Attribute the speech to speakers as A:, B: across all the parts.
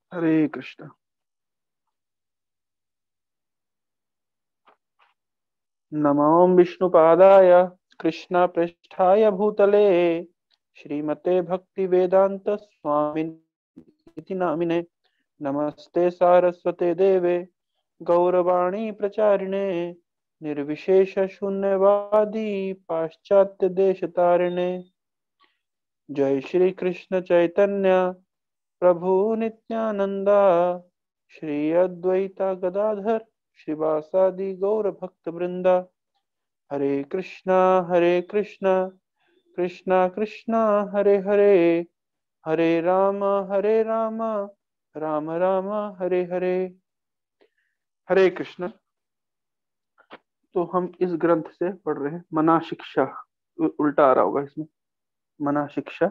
A: हरे कृष्ण। नमो विष्णुपादाय कृष्णपृष्ठाय भूतले श्रीमते भक्ति वेदांत स्वामिनिति नामिने। नमस्ते सारस्वते देवे गौरवाणी प्रचारिणे निर्विशेष शून्यवादी पाश्चात्य देश तारिणे। जय श्री कृष्ण चैतन्य प्रभु नित्यानंदा श्री अद्वैता गदाधर श्रीवासादि गौर भक्त वृंदा। हरे कृष्णा कृष्णा कृष्णा हरे हरे, हरे राम राम राम हरे हरे। हरे कृष्ण। तो हम इस ग्रंथ से पढ़ रहे हैं मना शिक्षा। उल्टा आ रहा होगा इसमें, मना शिक्षा।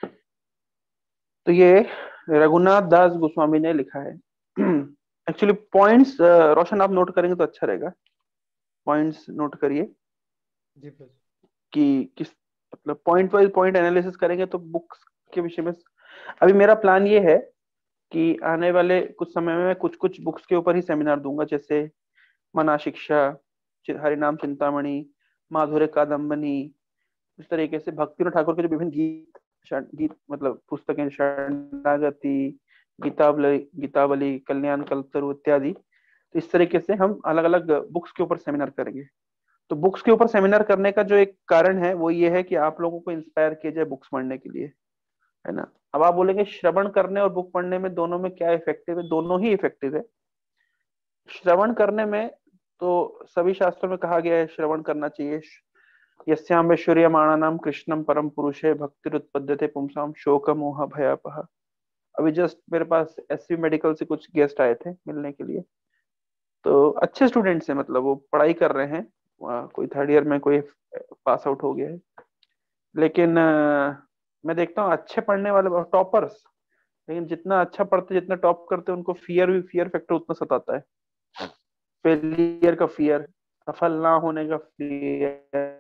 A: तो ये रघुनाथ दास गोस्वामी ने लिखा है। एक्चुअली पॉइंट्स रोशन आप नोट करेंगे तो अच्छा रहेगा। पॉइंट्स नोट करिए
B: जी प्रभु।
A: कि किस मतलब पॉइंट वाइज पॉइंट एनालिसिस करेंगे तो बुक्स के विषय में। अभी मेरा प्लान ये है कि आने वाले कुछ समय में कुछ कुछ बुक्स के ऊपर ही सेमिनार दूंगा, जैसे मना शिक्षा, हरिनाम चिंतामणि, माधुर्य कादम्बनी। इस तरीके से भक्तिनाथ ठाकुर के जो विभिन्न गीत मतलब पुस्तकें, शरणागति, गीतावली, कल्याण कल्पतरु इत्यादि। तो इस तरीके से हम अलग अलग बुक्स के ऊपर सेमिनार करेंगे। तो बुक्स के ऊपर सेमिनार करने का जो एक कारण है वो ये है कि आप लोगों को इंस्पायर किया जाए बुक्स पढ़ने के लिए, है ना। अब आप बोलेंगे श्रवण करने और बुक पढ़ने में दोनों में क्या इफेक्टिव है? दोनों ही इफेक्टिव है। श्रवण करने में तो सभी शास्त्रों में कहा गया है श्रवण करना चाहिए। यस्याम नाम कृष्णम परम पुरुषे भक्तिरुत्पद्यते पुंसाम शोक मोह भयापह। अभी जस्ट मेरे पास एसवी मेडिकल से कुछ गेस्ट आए थे मिलने के लिए। तो अच्छे स्टूडेंट्स हैं, मतलब वो पढ़ाई कर रहे हैं। कोई थर्ड ईयर में, कोई पास आउट हो गया है। लेकिन मैं देखता हूँ अच्छे पढ़ने वाले टॉपर्स, लेकिन जितना अच्छा पढ़ते जितना टॉप करते हैं उनको फियर फैक्टर उतना सताता है। फेलियर का फियर, सफल ना होने का फियर,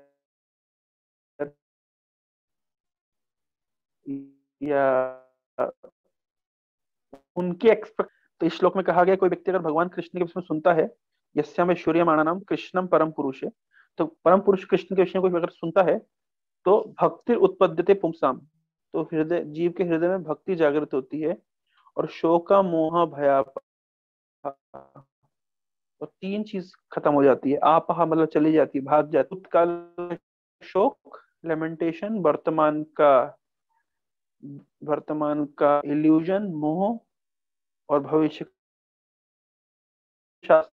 A: या उनके एक्सपेक्ट। तो इस श्लोक में कहा गया कोई व्यक्ति अगर भगवान कृष्ण के विषय में सुनता है, यस्याम सूर्य नाम कृष्णम परम पुरुष है, तो परम पुरुष कृष्ण के विषय में कोई अगर सुनता है तो भक्ति उत्पद्यते पुंसाम, तो हृदय जीव के हृदय में भक्ति जागृत होती है। और शोका मोह भयापहा, और तीन चीज खत्म हो जाती है। आपहा मतलब चली जाती है, भाग जाती है। भूतकाल शोक, लेमेंटेशन, वर्तमान का इल्यूजन मोह, और भविष्य शास्त्र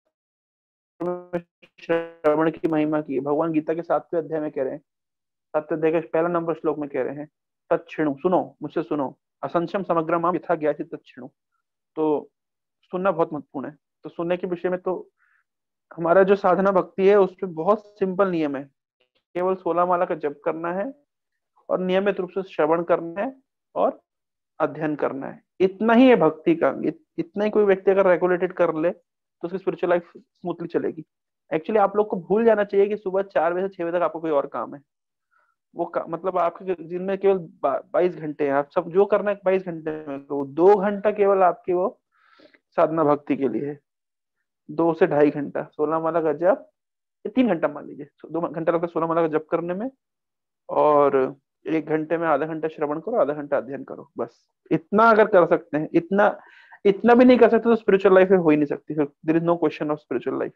A: में श्रवण की महिमा की भगवान गीता के 7वें अध्याय में कह रहे हैं। 7वें अध्याय के पहला नंबर श्लोक में कह रहे हैं, तत्क्षणु सुनो, मुझसे सुनो, असंख्यम समग्रम यथा ज्ञाति तत्क्षणु। तो सुनना बहुत महत्वपूर्ण है। तो सुनने के विषय में तो हमारा जो साधना भक्ति है उसमें बहुत सिंपल नियम है। केवल 16 माला का जप करना है और नियमित रूप से श्रवण करना है और अध्ययन करना है। इतना ही है भक्ति का। इतना ही कोई व्यक्ति अगर रेगुलेटेड कर ले तो उसकी स्पिरिचुअल लाइफ स्मूथली चलेगी। एक्चुअली आप लोग को भूल जाना चाहिए कि सुबह 4 बजे से 6 बजे तक आपको कोई और काम है। मतलब आपके दिन में केवल 22 घंटे हैं। आप सब जो करना है 22 घंटे में, तो 2 घंटा केवल आपकी वो साधना भक्ति के लिए है। 2 से ढाई घंटा 16 माला का जप, 3 घंटा मान लीजिए, 2 घंटा लगता है 16 माला का जप करने में। और 1 घंटे में आधा घंटा श्रवण करो, आधा घंटा अध्ययन करो, बस। इतना अगर कर सकते हैं, इतना इतना भी नहीं कर सकते तो स्पिरिचुअल लाइफ हो ही नहीं सकती। There is no question of spiritual life.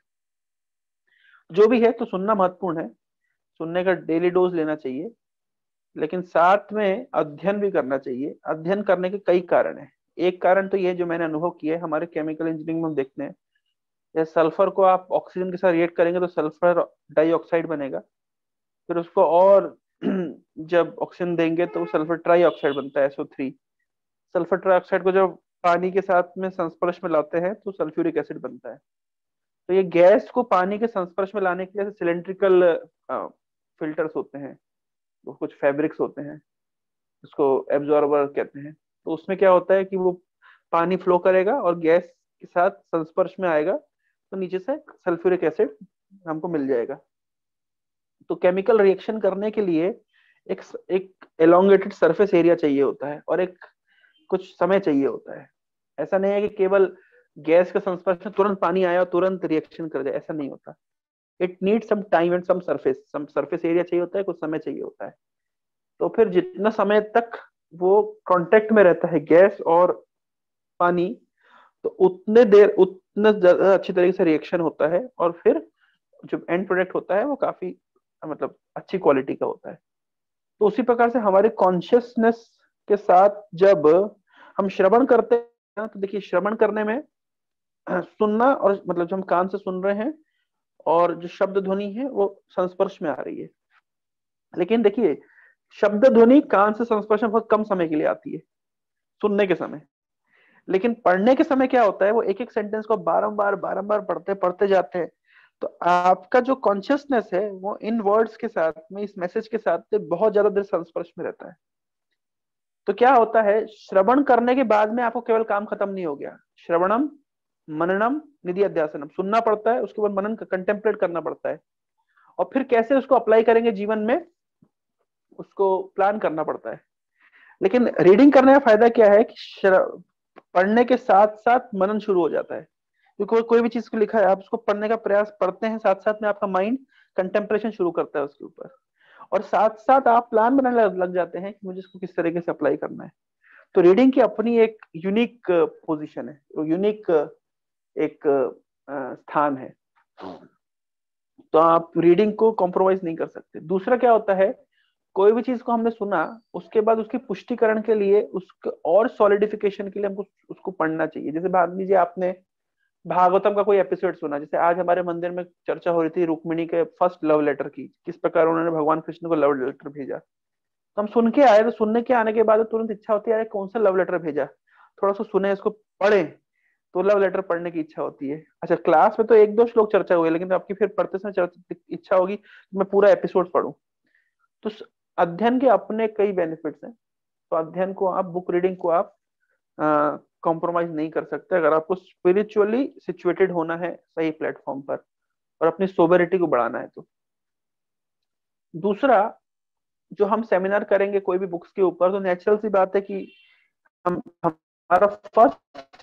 A: जो भी है तो सुनना महत्वपूर्ण है, सुनने का डेली डोज लेना चाहिए, लेकिन साथ में अध्ययन भी करना चाहिए। अध्ययन करने के कई कारण हैं। एक कारण तो ये जो मैंने अनुभव किया है, हमारे केमिकल इंजीनियरिंग में हम देखते हैं, या सल्फर को आप ऑक्सीजन के साथ रिएक्ट करेंगे तो सल्फर डाइऑक्साइड बनेगा। फिर उसको और जब ऑक्सीजन देंगे तो सल्फर ट्राई ऑक्साइड बनता है, SO3। सल्फर ट्राई ऑक्साइड को जब पानी के साथ में संस्पर्श में लाते हैं तो सल्फ्यूरिक एसिड बनता है। तो ये गैस को पानी के संस्पर्श में लाने के लिए सिलेंड्रिकल फिल्टर्स होते हैं, वो कुछ फैब्रिक्स होते हैं, उसको एब्जॉर्बर कहते हैं। तो उसमें क्या होता है कि वो पानी फ्लो करेगा और गैस के साथ संस्पर्श में आएगा, तो नीचे से सल्फ्यूरिक एसिड हमको मिल जाएगा। तो केमिकल रिएक्शन करने के लिए एक एक एलोंगेटेड सरफेस एरिया चाहिए होता है और एक कुछ समय चाहिए होता है। ऐसा नहीं है कि केवल गैस के संस्पर्श में तुरंत पानी आया और तुरंत रिएक्शन कर जाए, ऐसा नहीं होता। It need some time and some surface area चाहिए होता है, कुछ समय चाहिए होता है। तो फिर जितना समय तक वो कांटेक्ट में रहता है गैस और पानी, तो उतने ज्यादा अच्छी तरीके से रिएक्शन होता है, और फिर जो एंड प्रोडक्ट होता है वो काफी मतलब अच्छी क्वालिटी का होता है। तो उसी प्रकार से हमारे कॉन्शियसनेस के साथ जब हम श्रवण करते हैं ना, तो देखिए श्रवण करने में सुनना, और मतलब जो हम कान से सुन रहे हैं और जो शब्द ध्वनि है वो संस्पर्श में आ रही है। लेकिन देखिए शब्द ध्वनि कान से संस्पर्श में बहुत कम समय के लिए आती है, सुनने के समय। लेकिन पढ़ने के समय क्या होता है, वो एक एक सेंटेंस को बारंबार बारंबार पढ़ते पढ़ते जाते हैं। तो आपका जो कॉन्शियसनेस है वो इन वर्ड्स के साथ में, इस मैसेज के साथ में बहुत ज्यादा देर संस्पर्श में रहता है। तो क्या होता है, श्रवण करने के बाद में आपको केवल काम खत्म नहीं हो गया। श्रवणम, मननम, निधि अध्यासनम, सुनना पड़ता है, उसके बाद मनन कंटेम्पलेट करना पड़ता है, और फिर कैसे उसको अप्लाई करेंगे जीवन में, उसको प्लान करना पड़ता है। लेकिन रीडिंग करने का फायदा क्या है कि पढ़ने के साथ साथ मनन शुरू हो जाता है। क्योंकि कोई भी चीज को लिखा है, आप उसको पढ़ने का प्रयास पढ़ते हैं, साथ साथ में आपका माइंड कंटेम्परेशन शुरू करता है उसके ऊपर, और साथ साथ आप प्लान बनाने लग जाते हैं कि मुझे इसको किस तरीके से अप्लाई करना है। तो रीडिंग की अपनी एक यूनिक पोजीशन है, यूनिक एक स्थान है। तो आप रीडिंग को कॉम्प्रोमाइज नहीं कर सकते। दूसरा क्या होता है, कोई भी चीज को हमने सुना, उसके बाद उसकी पुष्टिकरण के लिए, उसके और सॉलिडिफिकेशन के लिए हमको उसको पढ़ना चाहिए। जैसे मान लीजिए आपने भागवतम का कोई एपिसोड सुना, जैसे आज हमारे मंदिर में चर्चा हो रही थी रुक्मिणी के फर्स्ट लव लेटर की, किस प्रकार उन्होंने भगवान कृष्ण को लव लेटर भेजा। तो हम सुन के आए, तो सुनने के आने के बाद तुरंत इच्छा होती है, कौन सा लव लेटर भेजा, थोड़ा सा सुने, इसको पढ़े, तो लव लेटर पढ़ने की इच्छा होती है। अच्छा, क्लास में तो एक दो श्लोक चर्चा हुई, लेकिन आपकी फिर पढ़ते समय इच्छा होगी कि मैं पूरा एपिसोड पढूं। तो अध्ययन के अपने कई बेनिफिट्स हैं। तो अध्ययन को आप, बुक रीडिंग को आप कॉम्प्रोमाइज नहीं कर सकते, अगर आपको स्पिरिचुअली सिचुएटेड होना है सही प्लेटफॉर्म पर, और अपनी सोबरिटी को बढ़ाना है। तो दूसरा, जो हम सेमिनार करेंगे कोई भी बुक्स के ऊपर, तो नेचुरल सी बात है कि हमारा फर्स्ट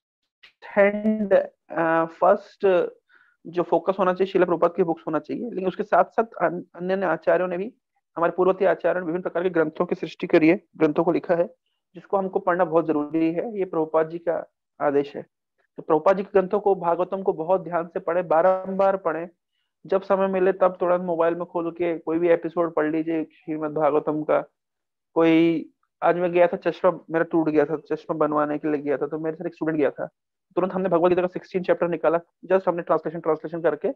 A: हैंड, फर्स्ट जो फोकस होना चाहिए, शिला प्रभुपाद की बुक्स होना चाहिए। लेकिन उसके साथ साथ अन्य अन्य आचार्यों ने भी, हमारे पूर्ववर्ती आचार्यों ने विभिन्न प्रकार के ग्रंथों की सृष्टि करी है, ग्रंथों को लिखा है, जिसको हमको पढ़ना बहुत जरूरी है। ये प्रभुपाद जी का आदेश है। तो प्रभुपाद जी के ग्रंथों को, भागवतम को बहुत ध्यान से पढ़े, बारंबार पढ़े। जब समय मिले तब तुरंत मोबाइल में खोल के कोई भी एपिसोड पढ़ लीजिए श्रीमद् भागवतम का। कोई, आज मैं गया था, चश्मा मेरा टूट गया था, चश्मा बनवाने के लिए गया था, तो मेरे साथ एक स्टूडेंट गया था। तुरंत हमने भगवत गीता का 16 चैप्टर निकाला, जस्ट हमने ट्रांसलेशन ट्रांसलेशन करके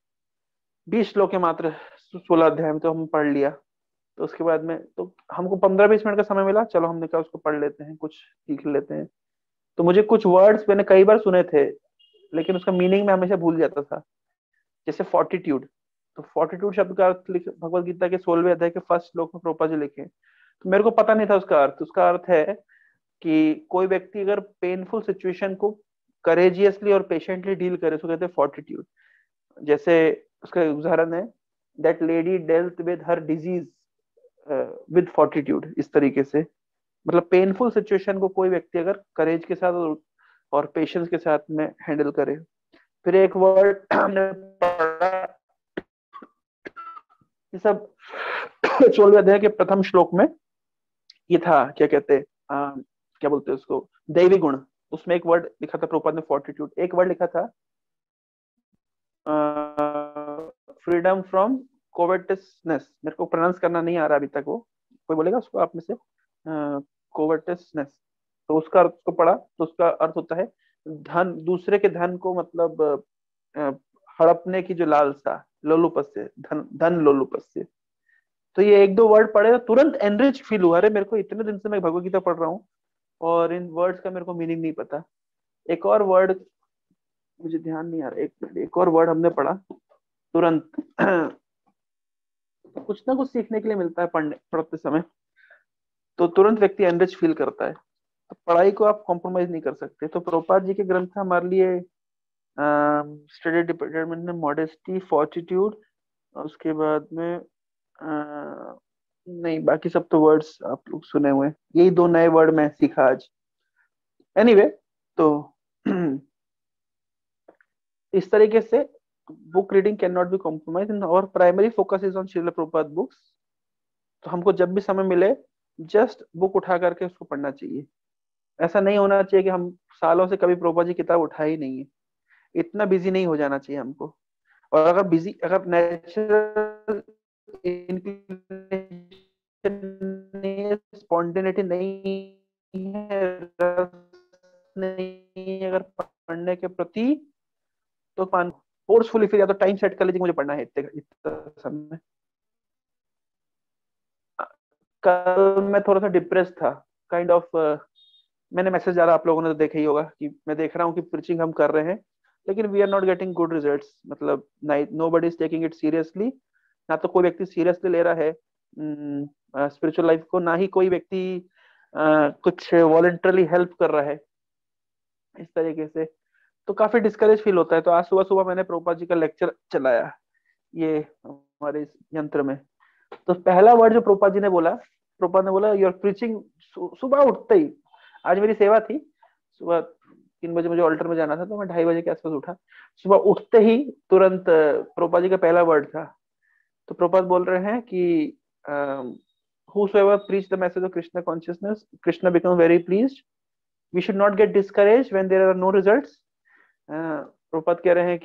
A: 20 श्लोक के मात्र 16 अध्याय में तो हम पढ़ लिया। तो उसके बाद में तो हमको 15-20 मिनट का समय मिला, चलो हमने कहा उसको पढ़ लेते हैं, कुछ सीख लेते हैं। तो मुझे कुछ वर्ड्स मैंने कई बार सुने थे, लेकिन उसका मीनिंग मैं हमेशा भूल जाता था। जैसे फोर्टिट्यूड, तो फोर्टिट्यूड शब्द का अर्थ भगवत गीता के 16वें अध्याय के फर्स्ट श्लोक में प्रोपा जी लिखे, तो मेरे को पता नहीं था उसका अर्थ। उसका अर्थ है कि कोई व्यक्ति अगर पेनफुल सिचुएशन को करेजियसली और पेशेंटली डील करे, उसको कहते हैं फोर्टिट्यूड। जैसे उसका उदाहरण है, that lady dealt with her disease with fortitude, इस तरीके से। मतलब पेनफुल सिचुएशन को कोई व्यक्ति अगर करेज के साथ और पेशेंस के साथ में हैंडल करे। फिर एक वर्ड हमने पढ़ा, ये सब 16वें अध्याय के प्रथम श्लोक में ये था, क्या कहते हैं, क्या बोलते हैं उसको, दैवी गुण। उसमें एक वर्ड लिखा था प्रभुपाद ने, फोर्टिट्यूड। एक वर्ड लिखा था फ्रीडम फ्रॉम कोवेटसनेस, मेरे को प्रोनाउंस करना नहीं आ रहा अभी तक वो, कोई बोलेगा उसको आप में से, कोवेटसनेस। तो उसका अर्थ को पढ़ा, तो उसका अर्थ होता है धन, दूसरे के धन को, मतलब अ, हड़पने की जो लालसा, लोलुपस्य, धन धन लोलुपस्य। तो ये एक दो वर्ड पढ़े तो तुरंत एनरिच फील हुआ, अरे मेरे को इतने दिन से मैं भगवत गीता पढ़ रहा हूँ और इन वर्ड्स का मेरे को मीनिंग नहीं पता। एक और वर्ड मुझे ध्यान नहीं आ रहा, एक मिनट, एक और वर्ड हमने पढ़ा तुरंत। कुछ ना कुछ सीखने के लिए मिलता है पढ़ते समय, तो तुरंत व्यक्ति एनरिच फील करता है। तो पढ़ाई को आप कॉम्प्रोमाइज नहीं कर सकते। तो प्रभुपाद जी के ग्रंथ हमारे लिए स्टडी डिपार्टमेंट में मॉडेस्टी, फॉर्टिट्यूड, उसके बाद में नहीं, बाकी सब तो वर्ड्स आप लोग सुने हुए हैं। यही दो नए वर्ड मैं सीखा आज। एनीवे, तो इस तरीके से book reading can not be compromise in और primary focus is on Shrila Prabhupada books. तो हमको जब भी समय मिले जस्ट बुक उठा करके उसको पढ़ना चाहिए। ऐसा नहीं होना चाहिए कि हम सालों से कभी प्रभुपाद जी किताब उठा ही नहीं है। इतना बिजी नहीं हो जाना चाहिए हमको। और अगर बिजी, अगर नेचुरल इंक्लिनेशन, स्पॉन्टेनिटी नहीं है, रस नहीं है अगर पढ़ने के प्रति, तो फोर्सफुली फिर या तो टाइम सेट कर लीजिए मुझे पढ़ना है इतने इतना समय। कल मैं थोड़ा सा डिप्रेस था, काइंड ऑफ। मैंने मैसेज डाला, आप लोगों ने तो देखा ही होगा कि मैं देख रहा हूँ कि प्रीचिंग हम कर रहे हैं लेकिन we are not getting good results. मतलब nobody is taking it seriously. ना तो कोई व्यक्ति सीरियसली ले रहा है स्पिरिचुअल लाइफ को, ना ही कोई व्यक्ति कुछ वॉलंटरली हेल्प कर रहा है इस तरीके से। तो काफी डिस्करेज फील होता है। तो आज सुबह सुबह मैंने प्रभुपाद जी का लेक्चर चलाया ये हमारे इस यंत्र में। तो पहला वर्ड जो प्रभुपाद जी ने बोला, प्रभुपाद ने बोला योर प्रीचिंग। सुबह उठते ही, आज मेरी सेवा थी, सुबह 3 बजे मुझे ऑल्टर में जाना था, तो मैं 2:30 बजे के आसपास उठा। सुबह उठते ही तुरंत प्रभुपाद जी का पहला वर्ड था। तो प्रभुपाद बोल रहे हैं कि whosoever preach the message of Krishna consciousness, Krishna become very pleased. We should not get discouraged when there are no results. Prabhupada कह रहे हैं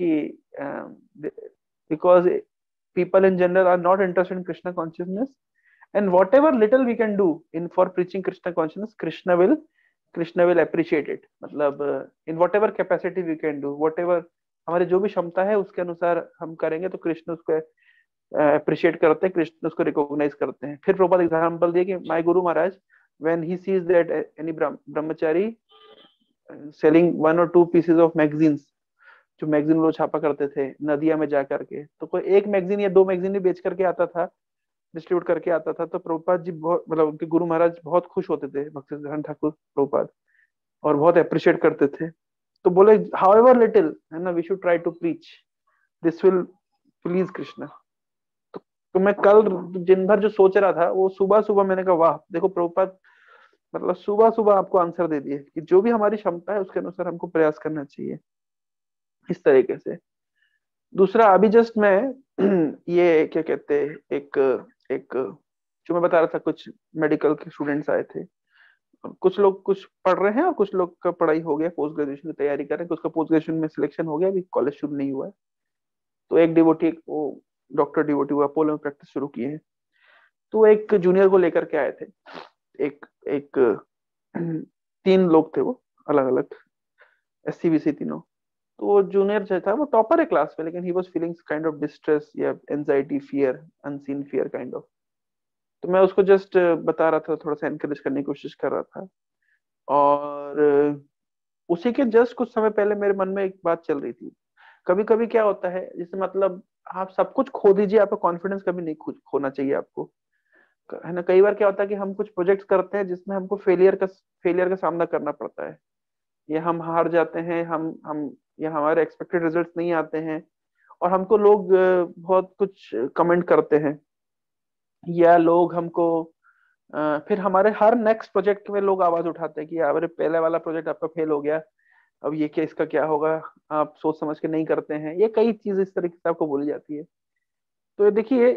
A: कि because people in general are not interested in Krishna consciousness, and whatever little we can do in for preaching Krishna consciousness, Krishna will appreciate it. मतलब in whatever capacity we can do, whatever हमारे जो भी क्षमता है उसके अनुसार हम करेंगे तो कृष्ण उसको अप्रिशिएट करते हैं, कृष्ण उसको रिकॉग्नाइज करते हैं। फिर प्रभुपाद एग्जांपल दिए कि my guru Maharaj when he sees that any brahmachari selling 1 or 2 pieces of magazines, जो मैगजीन लोग छापा करते थे नदिया में जा करके, तो कोई एक मैगजीन या 2 मैगजीन भी बेच करके आता था, डिस्ट्रीब्यूट करके आता था, तो प्रभुपाद जी बहुत, मतलब उनके गुरु महाराज बहुत खुश होते थे, भक्ति सिद्धांत ठाकुर प्रभुपाद, और बहुत अप्रिशिएट करते थे। तो बोले हाउएवर लिटिल है ना, we should try to preach, this will please Krishna. तो मैं कल दिन भर जो सोच रहा था वो सुबह सुबह मैंने कहा वाह देखो प्रभुपाद, मतलब सुबह सुबह आपको आंसर दे दिए कि जो भी हमारी क्षमता है उसके अनुसार हमको प्रयास करना चाहिए इस तरीके से। दूसरा, अभी जस्ट मैं ये क्या कहते हैं, एक एक जो मैं बता रहा था, कुछ मेडिकल के स्टूडेंट्स आए थे, कुछ लोग कुछ पढ़ रहे हैं और कुछ लोग का पढ़ाई हो गया, पोस्ट ग्रेजुएशन की तैयारी कर रहे हैं, कुछ का पोस्ट ग्रेजुएशन में सिलेक्शन हो गया, अभी कॉलेज शुरू नहीं हुआ है। तो एक डिवोटी, वो डॉक्टर डिवोटी हुआ, अपोलो में प्रैक्टिस शुरू की है। तो एक जूनियर को लेकर के आए थे, एक एक 3 लोग थे वो, अलग अलग SC BC तीनों। तो वो जूनियर जो था वो टॉपर है क्लास में, लेकिन he was feeling kind of distress या anxiety, fear, unseen fear kind of. तो मैं उसको जस्ट बता रहा था, थोड़ा सा एनकरेज करने की कोशिश कर रहा था। और उसी के जस्ट कुछ समय पहले मेरे मन में एक बात चल रही थी। कभी कभी क्या होता है, जैसे मतलब आप सब कुछ खो दीजिए, आपका कॉन्फिडेंस कभी नहीं खोना चाहिए आपको, है ना। कई बार क्या होता है कि हम कुछ प्रोजेक्ट्स करते हैं जिसमें हमको फेलियर का सामना करना पड़ता है, या हम हार जाते हैं, हम या हमारे एक्सपेक्टेड रिजल्ट्स नहीं आते हैं, और हमको लोग बहुत कुछ कमेंट करते हैं, या लोग हमको फिर हमारे हर नेक्स्ट प्रोजेक्ट में लोग आवाज उठाते हैं कि अरे पहले वाला प्रोजेक्ट आपका फेल हो गया, अब ये क्या, इसका क्या होगा, आप सोच समझ के नहीं करते हैं, ये कई चीज इस तरीके से आपको बोली जाती है। तो ये देखिए,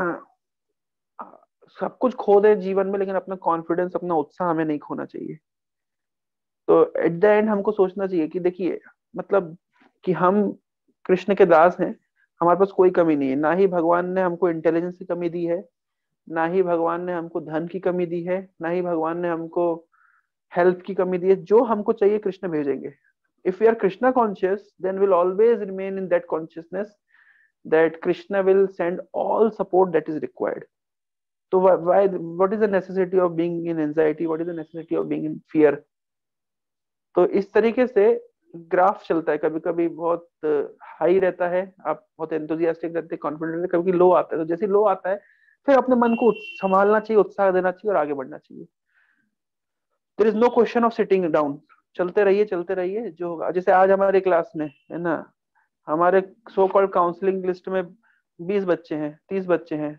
A: सब कुछ खो दे जीवन में लेकिन अपना कॉन्फिडेंस, अपना उत्साह हमें नहीं खोना चाहिए। तो एट द एंड हमको सोचना चाहिए कि देखिए, मतलब कि हम कृष्ण के दास हैं, हमारे पास कोई कमी नहीं है, ना ही भगवान ने हमको इंटेलिजेंस की कमी दी है, ना ही भगवान ने हमको धन की कमी दी है, ना ही भगवान ने हमको हेल्प की कमी दी है। जो हमको चाहिए कृष्ण भेजेंगे। If we are Krishna conscious then will always remain in that consciousness that Krishna will send all support that is required. तो why, what is the necessity of being in anxiety, what is the necessity of being in fear? तो इस तरीके से graph चलता है, कभी कभी बहुत हाई रहता है, आप बहुत एंथुजियास्टिक रहते हैं, कॉन्फिडेंट रहते हैं, कभी लो आता है। तो जैसे लो आता है फिर अपने मन को संभालना चाहिए, उत्साह देना चाहिए और आगे बढ़ना चाहिए। There is no question of sitting down, चलते रहिए जो होगा। जैसे आज हमारे क्लास में है ना, हमारे सो कॉल्ड काउंसलिंग लिस्ट में 20 बच्चे हैं, 30 बच्चे हैं,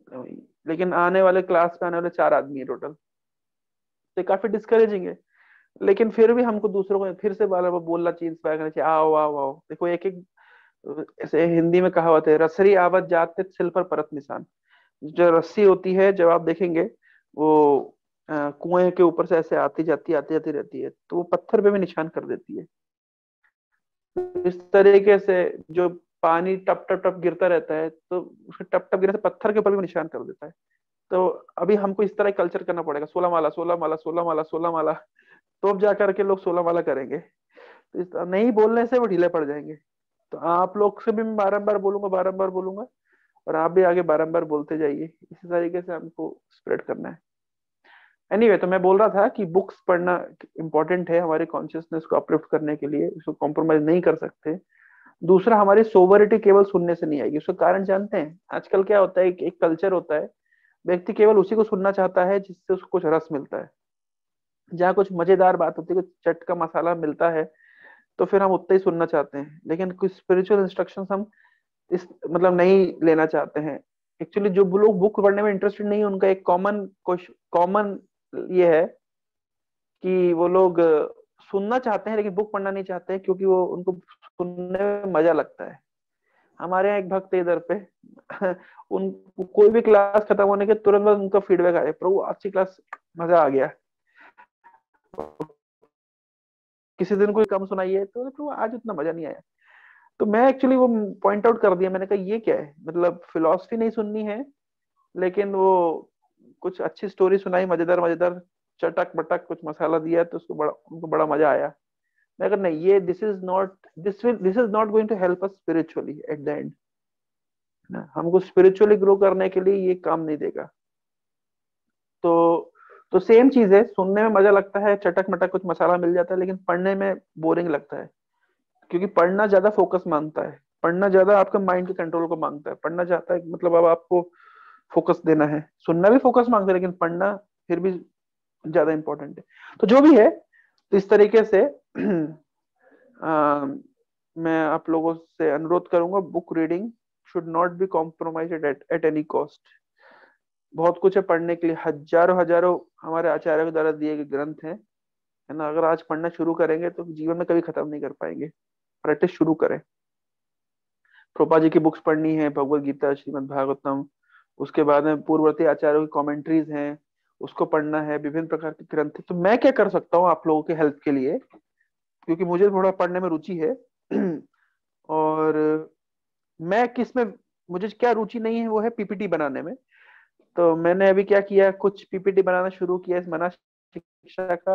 A: लेकिन आने वाले क्लास में आने वाले 4 आदमी है टोटल। तो काफी डिस्करेजिंग है। लेकिन फिर भी हमको दूसरों को फिर से बार बार बोलना चाहिए, इंस्पायर करना चाहिए, आओ आओ आओ। देखो एक एक ऐसे हिंदी में कहावत है, रसरी आवत जाते सिल पर परत निशान। जो रस्सी होती है, जब आप देखेंगे वो कुएं के ऊपर से ऐसे आती जाती रहती है, तो वो पत्थर पे भी निशान कर देती है। इस तरीके से जो पानी टप टप टप गिरता रहता है, तो उसके टप टप गिरने से पत्थर के ऊपर भी निशान कर देता है। तो अभी हमको इस तरह कल्चर करना पड़ेगा, 16 माला 16 माला 16 माला 16 माला, तो अब जा करके लोग 16 माला करेंगे। तो इस तरह नहीं बोलने से वो ढीले पड़ जाएंगे। तो आप लोग से भी मैं बारम्बार बोलूंगा, बारम्बार बोलूंगा, और आप भी आगे बारम्बार बोलते जाइए। इसी तरीके से हमको स्प्रेड करना है। एनीवे, तो मैं बोल रहा था कि बुक्स पढ़ना इंपॉर्टेंट है हमारे कॉन्शियसनेस को अपलिफ्ट करने के लिए, इसको कॉम्प्रोमाइज नहीं कर सकते। दूसरा, हमारी सोवरिटी केवल सुनने से नहीं आएगी। उसका कारण जानते हैं? आजकल क्या होता है, एक कल्चर होता है, व्यक्ति केवल उसी को सुनना चाहता है जिससे उसको कुछ रस मिलता है, जहाँ कुछ मजेदार बात होती है, कुछ चटका मसाला मिलता है, तो फिर हम उतना ही सुनना चाहते हैं। लेकिन कुछ स्पिरिचुअल इंस्ट्रक्शंस हम इस मतलब नहीं लेना चाहते हैं। एक्चुअली जो लोग बुक पढ़ने में इंटरेस्टेड नहीं है, उनका एक कॉमन ये है कि वो लोग सुनना चाहते हैं लेकिन बुक पढ़ना नहीं चाहते हैं, क्योंकि वो उनको सुनने में मजा लगता है। हमारे यहाँ एक भक्त है इधर पे उन कोई भी क्लास खत्म होने के तुरंत बाद उनका फीडबैक आया, प्रभु अच्छी क्लास, मजा आ गया। किसी दिन कोई कम सुनाई है तो प्रभु आज उतना मजा नहीं आया। तो मैं एक्चुअली वो पॉइंट आउट कर दिया, मैंने कहा ये क्या है, मतलब फिलोसफी नहीं सुननी है, लेकिन वो कुछ अच्छी स्टोरी सुनाई, मजेदार मजेदार, चटक बटक कुछ मसाला दिया, तो उसको बड़ा उनको बड़ा मजा आया। मैं कहा नहीं, ये this is not going to help us spiritually at the end ना, हमको स्पिरिचुअली ग्रो करने के लिए ये काम नहीं देगा। तो सेम चीज है, सुनने में मजा लगता है, चटक मटक कुछ मसाला मिल जाता है, लेकिन पढ़ने में बोरिंग लगता है। क्योंकि पढ़ना ज्यादा फोकस मांगता है, पढ़ना ज्यादा आपका माइंड के कंट्रोल को मांगता है, पढ़ना चाहता है कि मतलब अब आपको फोकस देना है। सुनना भी फोकस मांगता है, लेकिन पढ़ना फिर भी ज्यादा इंपॉर्टेंट है। तो जो भी है, तो इस तरीके से मैं आप लोगों से अनुरोध करूंगा, book reading should not be compromise at any cost. बहुत कुछ है पढ़ने के लिए, हजारों हजारों हमारे आचार्यों के द्वारा दिए गए ग्रंथ हैं, है ना। अगर आज पढ़ना शुरू करेंगे तो जीवन में कभी खत्म नहीं कर पाएंगे। प्रैक्टिस शुरू करें। प्रोपा जी की बुक्स पढ़नी है, भगवत गीता, श्रीमद् भागवतम। उसके बाद में पूर्ववर्ती आचार्यों की कमेंट्रीज हैं, उसको पढ़ना है, विभिन्न प्रकार के ग्रंथ हैं। तो मैं क्या कर सकता हूँ आप लोगों के हेल्प के लिए, क्योंकि मुझे थोड़ा पढ़ने में रुचि है और मैं किस में, मुझे क्या रुचि नहीं है वो है पीपीटी बनाने में। तो मैंने अभी क्या किया, कुछ पीपीटी बनाना शुरू किया इस मना शिक्षा का।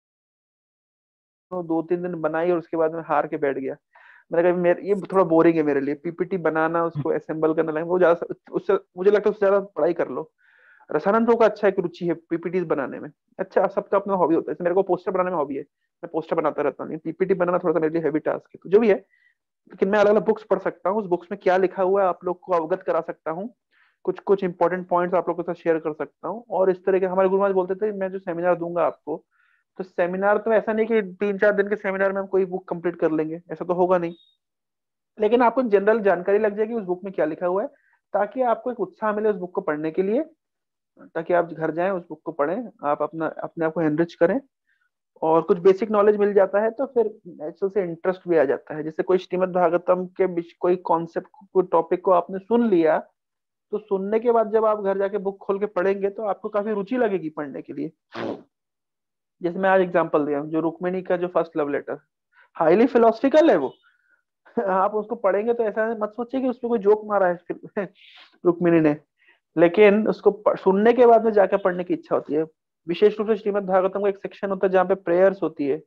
A: तो 2-3 दिन बनाई और उसके बाद में हार के बैठ गया। मैंने कहा मेरे ये थोड़ा बोरिंग है मेरे लिए, पीपीटी बनाना, उसको असेंबल करना, लगे वो ज्यादा, उससे मुझे लगता है उससे ज्यादा पढ़ाई कर लो। रसायन को अच्छा एक रुचि है पीपीटी बनाने में। अच्छा, सबका अपना हॉबी होता है, जैसे मेरे को पोस्टर बनाने में हॉबी है, मैं पोस्टर बनाता रहता हूँ। पीपीटी बनाना थोड़ा सा मेरे लिए हैवी टास्क है, तो जो भी है। लेकिन मैं अलग अलग बुक्स पढ़ सकता हूँ, उस बुक्स में क्या लिखा हुआ है आप लोग को अवगत करा सकता हूँ। कुछ कुछ इंपॉर्टेंट पॉइंट्स आप लोग के साथ शेयर कर सकता हूँ। और इस तरह के हमारे गुरु महाराज बोलते थे, मैं जो सेमिनार दूंगा आपको, तो सेमिनार तो ऐसा नहीं कि 3-4 दिन के सेमिनार में हम कोई बुक कंप्लीट कर लेंगे, ऐसा तो होगा नहीं। लेकिन आपको जनरल जानकारी लग जाएगी उस बुक में क्या लिखा हुआ है, ताकि आपको एक उत्साह मिले उस बुक को पढ़ने के लिए, ताकि आप घर जाएं उस बुक को पढ़ें, आप अपना अपने आप को एनरिच करें, और कुछ बेसिक नॉलेज मिल जाता है, तो फिर नेचुरल से इंटरेस्ट भी आ जाता है। जैसे कोई श्रीमद् भागवतम के बीच कोई कॉन्सेप्ट, कोई टॉपिक को आपने सुन लिया, तो सुनने के बाद जब आप घर जाके बुक खोल के पढ़ेंगे तो आपको काफी रुचि लगेगी पढ़ने के लिए। जैसे मैं आज एग्जांपल दिया, जो रुक्मिणी का जो first love letter, highly philosophical है वो। आप उसको पढ़ेंगे तो ऐसा मत सोचिए कि उसमें कोई जोक मारा है फिर रुक्मिणी ने, लेकिन उसको सुनने के बाद में जाकर पढ़ने की इच्छा होती है। विशेष रूप से श्रीमद् भागवतम का एक सेक्शन होता है जहाँ पे प्रेयर्स होती है।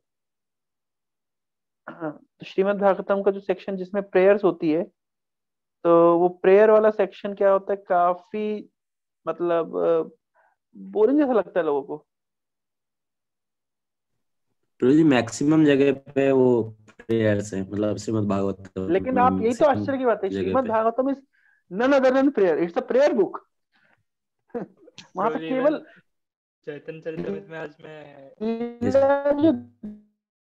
A: हाँ, तो श्रीमद् भागवतम का जो सेक्शन जिसमें प्रेयर्स होती है, तो वो प्रेयर वाला सेक्शन क्या होता है, काफी मतलब बोरिंग जैसा लगता है लोगों को।
B: प्रभु जी मैक्सिमम जगह पे वो प्रेयर्स है, मतलब श्रीमद् भागवत
A: लेकिन
B: में
A: आप, यही तो
B: मैक्सिमम
A: आश्चर्य की बात है,
B: जगह
A: श्रीमद्
B: पे।
A: Bhagavatam is none other than prayer, it's a prayer book. वहां पे
C: प्रभु जी इवन
A: केवल
C: चैतन्य चरितमृत में आज मैं
B: Yes,
A: लीला जो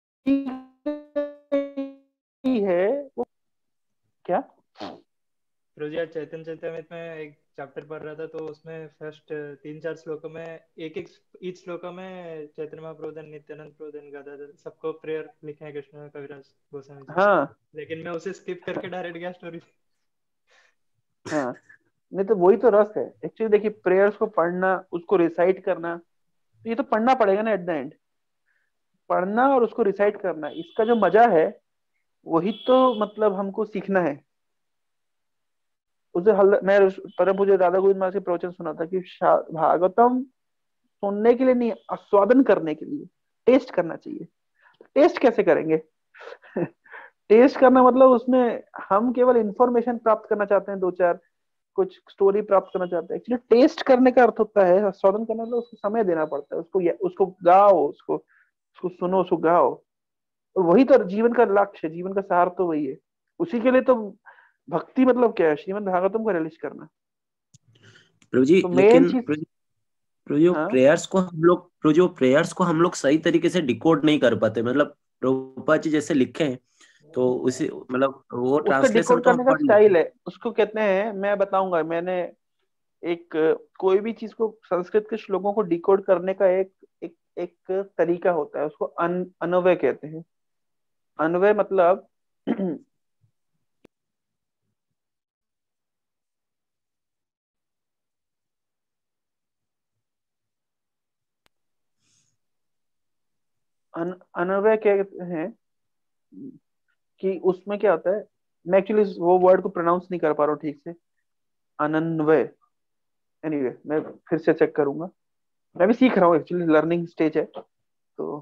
A: दी है वो क्या।
C: प्रभु जी आज चैतन्य चरितमृत में एक चैप्टर पढ़ रहा था, तो उसमें फर्स्ट 3-4 श्लोकों में एक एक ईच श्लोका में चैतन्य महाप्रभु, नित्यानंद प्रभु, गदाधर सबको प्रेयर लिखे हैं कृष्ण कविराज गोस्वामी जी।
A: हाँ
C: लेकिन मैं उसे स्किप करके डायरेक्ट गया स्टोरी।
A: हाँ, नहीं तो वही तो रस है एक्चुअली। देखिए प्रेयर्स को पढ़ना, उसको रिसाइट करना, तो ये तो पढ़ना पड़ेगा ना एट द एंड। पढ़ना और उसको रिसाइट करना, इसका जो मजा है वही तो मतलब हमको सीखना है। मैं परम पूज्य दादा गोविंद महाराज के प्रवचन सुना था कि भागवतम सुनने के लिए नहीं, आस्वादन करने के लिए, टेस्ट करना चाहिए। टेस्ट कैसे करेंगे? टेस्ट करना मतलब उसमें हम केवल इंफॉर्मेशन प्राप्त करना चाहते हैं, दो चार कुछ स्टोरी प्राप्त करना चाहते हैं। एक्चुअली टेस्ट करने का अर्थ होता है, आस्वादन करना मतलब उसको समय देना पड़ता है, उसको गाओ, उसको सुनो, उसको गाओ। और वही तो जीवन का लक्ष्य है, जीवन का सार तो वही है। उसी के लिए तो भक्ति मतलब क्या है? श्रीमद् भागवतम को रिलीज करना।
B: प्रभु जी
A: तो मेन
B: लेकिन
A: चीज।
B: प्रभु जी
A: हाँ,
B: प्रेयर्स को हम लोग सही तरीके से डिकोड नहीं कर पाते। मतलब प्रभुपाद जी जैसे लिखे हैं तो उसी मतलब वो
A: उसका
B: ट्रांसलेशन
A: डिकोड
B: तो हम
A: करने का
B: पढ़ लेते
A: स्टाइल
B: हैं।
A: है, उसको कहते हैं, मैं बताऊंगा। मैंने एक कोई भी चीज को, संस्कृत के श्लोकों को डिकोड करने का एक एक तरीका होता है, उसको अन्वय कहते हैं। अन्वय मतलब अन्वय कहते हैं कि उसमें क्या होता है। मैं एक्चुअली वो वर्ड को प्रोनाउंस नहीं कर पा रहा हूँ ठीक से। अनन्वय। एनीवे मैं फिर से चेक करूंगा। मैं भी सीख रहा हूँ, एक्चुअली लर्निंग स्टेज है। तो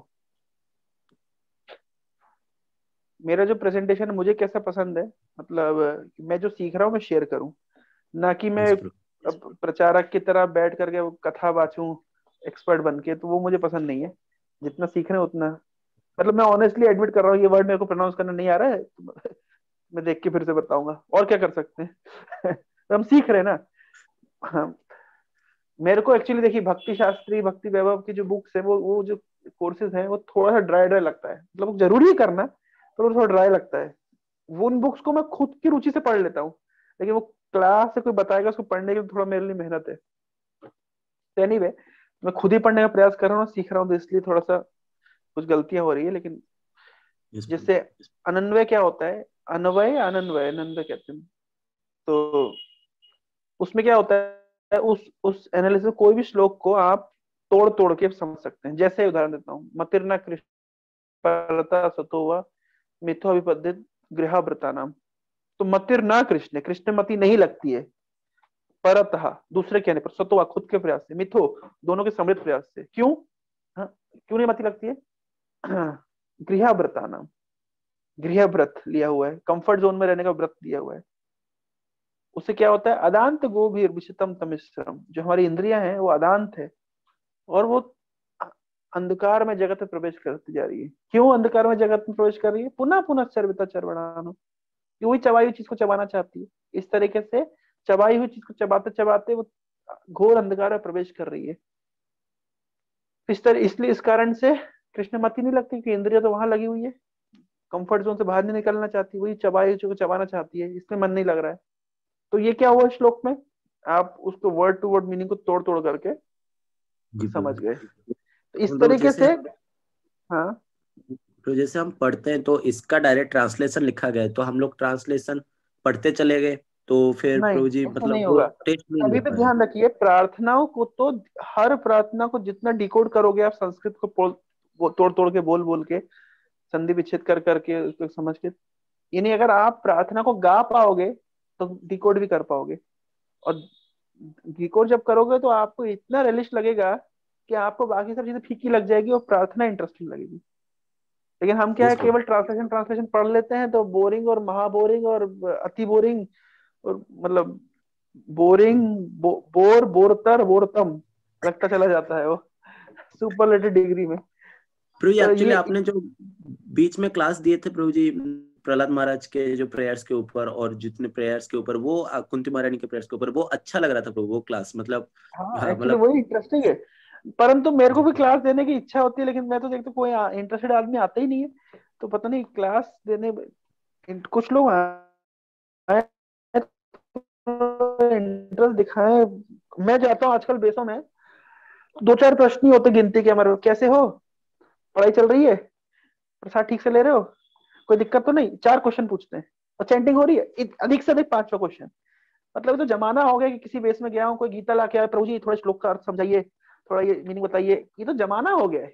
A: मेरा जो प्रेजेंटेशन है मुझे कैसा पसंद है, मतलब मैं जो सीख रहा हूँ मैं शेयर करूँ, ना कि मैं
B: यस प्रभु।
A: अब प्रचारक की तरह बैठ करके वो कथा वाचूं एक्सपर्ट बन के। तो वो मुझे पसंद नहीं है। जितना सीख रहे हैं उतना, मतलब मैं ऑनेस्टली एडमिट कर रहा हूँ, ये वर्ड मेरे को प्रोनाउंस करना नहीं आ रहा है, तो मैं देख के फिर से बताऊंगा, और क्या कर सकते हैं। तो हम सीख रहे हैं ना। हाँ, मेरे को एक्चुअली देखिए भक्ति शास्त्री, भक्ति वैभव की जो बुक्स है, वो जो कोर्सेज हैं, वो थोड़ा सा ड्राई ड्राई लगता है। मतलब वो जरूरी है करना, पर वो थोड़ा ड्राई लगता है। वो उन बुक्स को मैं खुद की रुचि से पढ़ लेता हूँ, लेकिन वो क्लास से कोई बताएगा उसको पढ़ने के लिए थोड़ा मेरे लिए मेहनत है। तो एनीवे मैं खुद ही पढ़ने का प्रयास कर रहा हूँ, सीख रहा हूँ, तो इसलिए थोड़ा सा कुछ गलतियां हो रही है। लेकिन
B: यस प्रभु।
A: जैसे अनन्वय क्या होता है, अनवय अनन्वय अनन्वय कहते हैं। तो उसमें क्या होता है, उस एनालिसिस में कोई भी श्लोक को आप तोड़ तोड़ के समझ सकते हैं। जैसे उदाहरण देता हूँ, मतिर्ना कृष्ण सतोवा मिथो विपद्धित गृहभृता नाम। तो मतिर ना कृष्ण, कृष्ण मति नहीं लगती है। परतः दूसरे कहने पर, सतोवा खुद के प्रयास से, मिथो दोनों के समृद्ध प्रयास से। क्यों? हाँ, क्यों नहीं मति लगती है? गृहव्रता नाम, गृह व्रत लिया हुआ है, कंफर्ट जोन में रहने का व्रत लिया हुआ है। उससे क्या होता है, अदांत गोभीर विशतम तमिश्रम। जो हमारी इंद्रियां हैं वो अदांत है, और वो अंधकार में जगत में प्रवेश करती जा रही है। क्यों अंधकार में जगत में प्रवेश कर रही है? पुनः पुनः चर्विता चर्वणानो, कि वही चबाई हुई चीज को चबाना चाहती है। इस तरीके से चबाई हुई चीज को चबाते चबाते वो घोर अंधकार में प्रवेश कर रही है। इसलिए इस कारण से कृष्ण मति नहीं लगती, कि इंद्रिया तो वहां लगी हुई है, कंफर्ट जोन से बाहर नहीं निकलना चाहती, वही चबाई हुई चीज को चबाना चाहती है, इसलिए मन नहीं लग रहा है। तो ये क्या हुआ श्लोक में, आप उसको वर्ड टू वर्ड मीनिंग को तोड़ तोड़ करके
B: जी
A: समझ
B: प्रभु।
A: गए। तो इस
B: तो
A: तरीके
B: जैसे
A: से। हाँ,
B: हम पढ़ते हैं तो इसका डायरेक्ट ट्रांसलेशन लिखा गया है तो हम लोग ट्रांसलेशन पढ़ते चले गए, तो फिर
A: नहीं
B: प्रभु जी
A: ऐसा नहीं
B: मतलब वो
A: होगा।
B: टेस्ट नहीं ले
A: अभी तो
B: पाए।
A: ध्यान रखिए, प्रार्थनाओं को तो, हर प्रार्थना को जितना डिकोड करोगे आप, संस्कृत को वो तोड़ तोड़ के, बोल बोल के, संधि विच्छेद कर करके, उसको समझ के, यानी अगर आप प्रार्थना को गा पाओगे तो डिकोड भी कर पाओगे। और डिकोड जब करोगे तो आपको इतना रिलिश लगेगा कि आपको बाकी सब चीजें फीकी लग जाएगी और प्रार्थना इंटरेस्टिंग लगेगी। लेकिन हम क्या है,
B: यस
A: केवल ट्रांसलेशन ट्रांसलेशन पढ़ लेते हैं, तो बोरिंग और महाबोरिंग और अति बोरिंग, और मतलब बोरिंग, बोर बोरतर बोरतम लगता चला जाता है वो, सुपरलेटिव डिग्री में।
B: प्रभु जी
A: तो
B: एक्चुअली
A: ये
B: आपने जो बीच में क्लास दिए थे प्रभु जी, प्रहलाद महाराज के जो प्रेयर्स के ऊपर और जितने प्रेयर्स के ऊपर, वो कुंती महारानी के प्रेयर्स के ऊपर, वो अच्छा लग रहा था प्रभु वो क्लास। मतलब
A: हाँ
B: हाँ,
A: एक्चुअली
B: मतलब
A: वही इंटरेस्टिंग है। परंतु मेरे को भी क्लास देने की इच्छा होती है, लेकिन मैं तो देखता हूँ कोई इंटरेस्टेड आदमी आता ही नहीं है। तो पता नहीं क्लास देने, कुछ लोग आए इंटरेस्ट दिखाएं। मैं जाता हूँ आजकल बेसों में, 2-4 प्रश्न ही होते गिनती के हमारे, कैसे हो, पढ़ाई चल रही है, प्रसाद ठीक से ले रहे हो, कोई दिक्कत तो नहीं, 4 क्वेश्चन पूछते हैं। और चैंटिंग हो रही है, अधिक से अधिक 5वां क्वेश्चन। मतलब ये तो जमाना हो गया कि किसी बेस में गया हूँ, कोई गीता ला के आया, प्रभु जी थोड़ा श्लोक का अर्थ समझाइए, थोड़ा ये मीनिंग बताइए, ये तो जमाना हो गया है।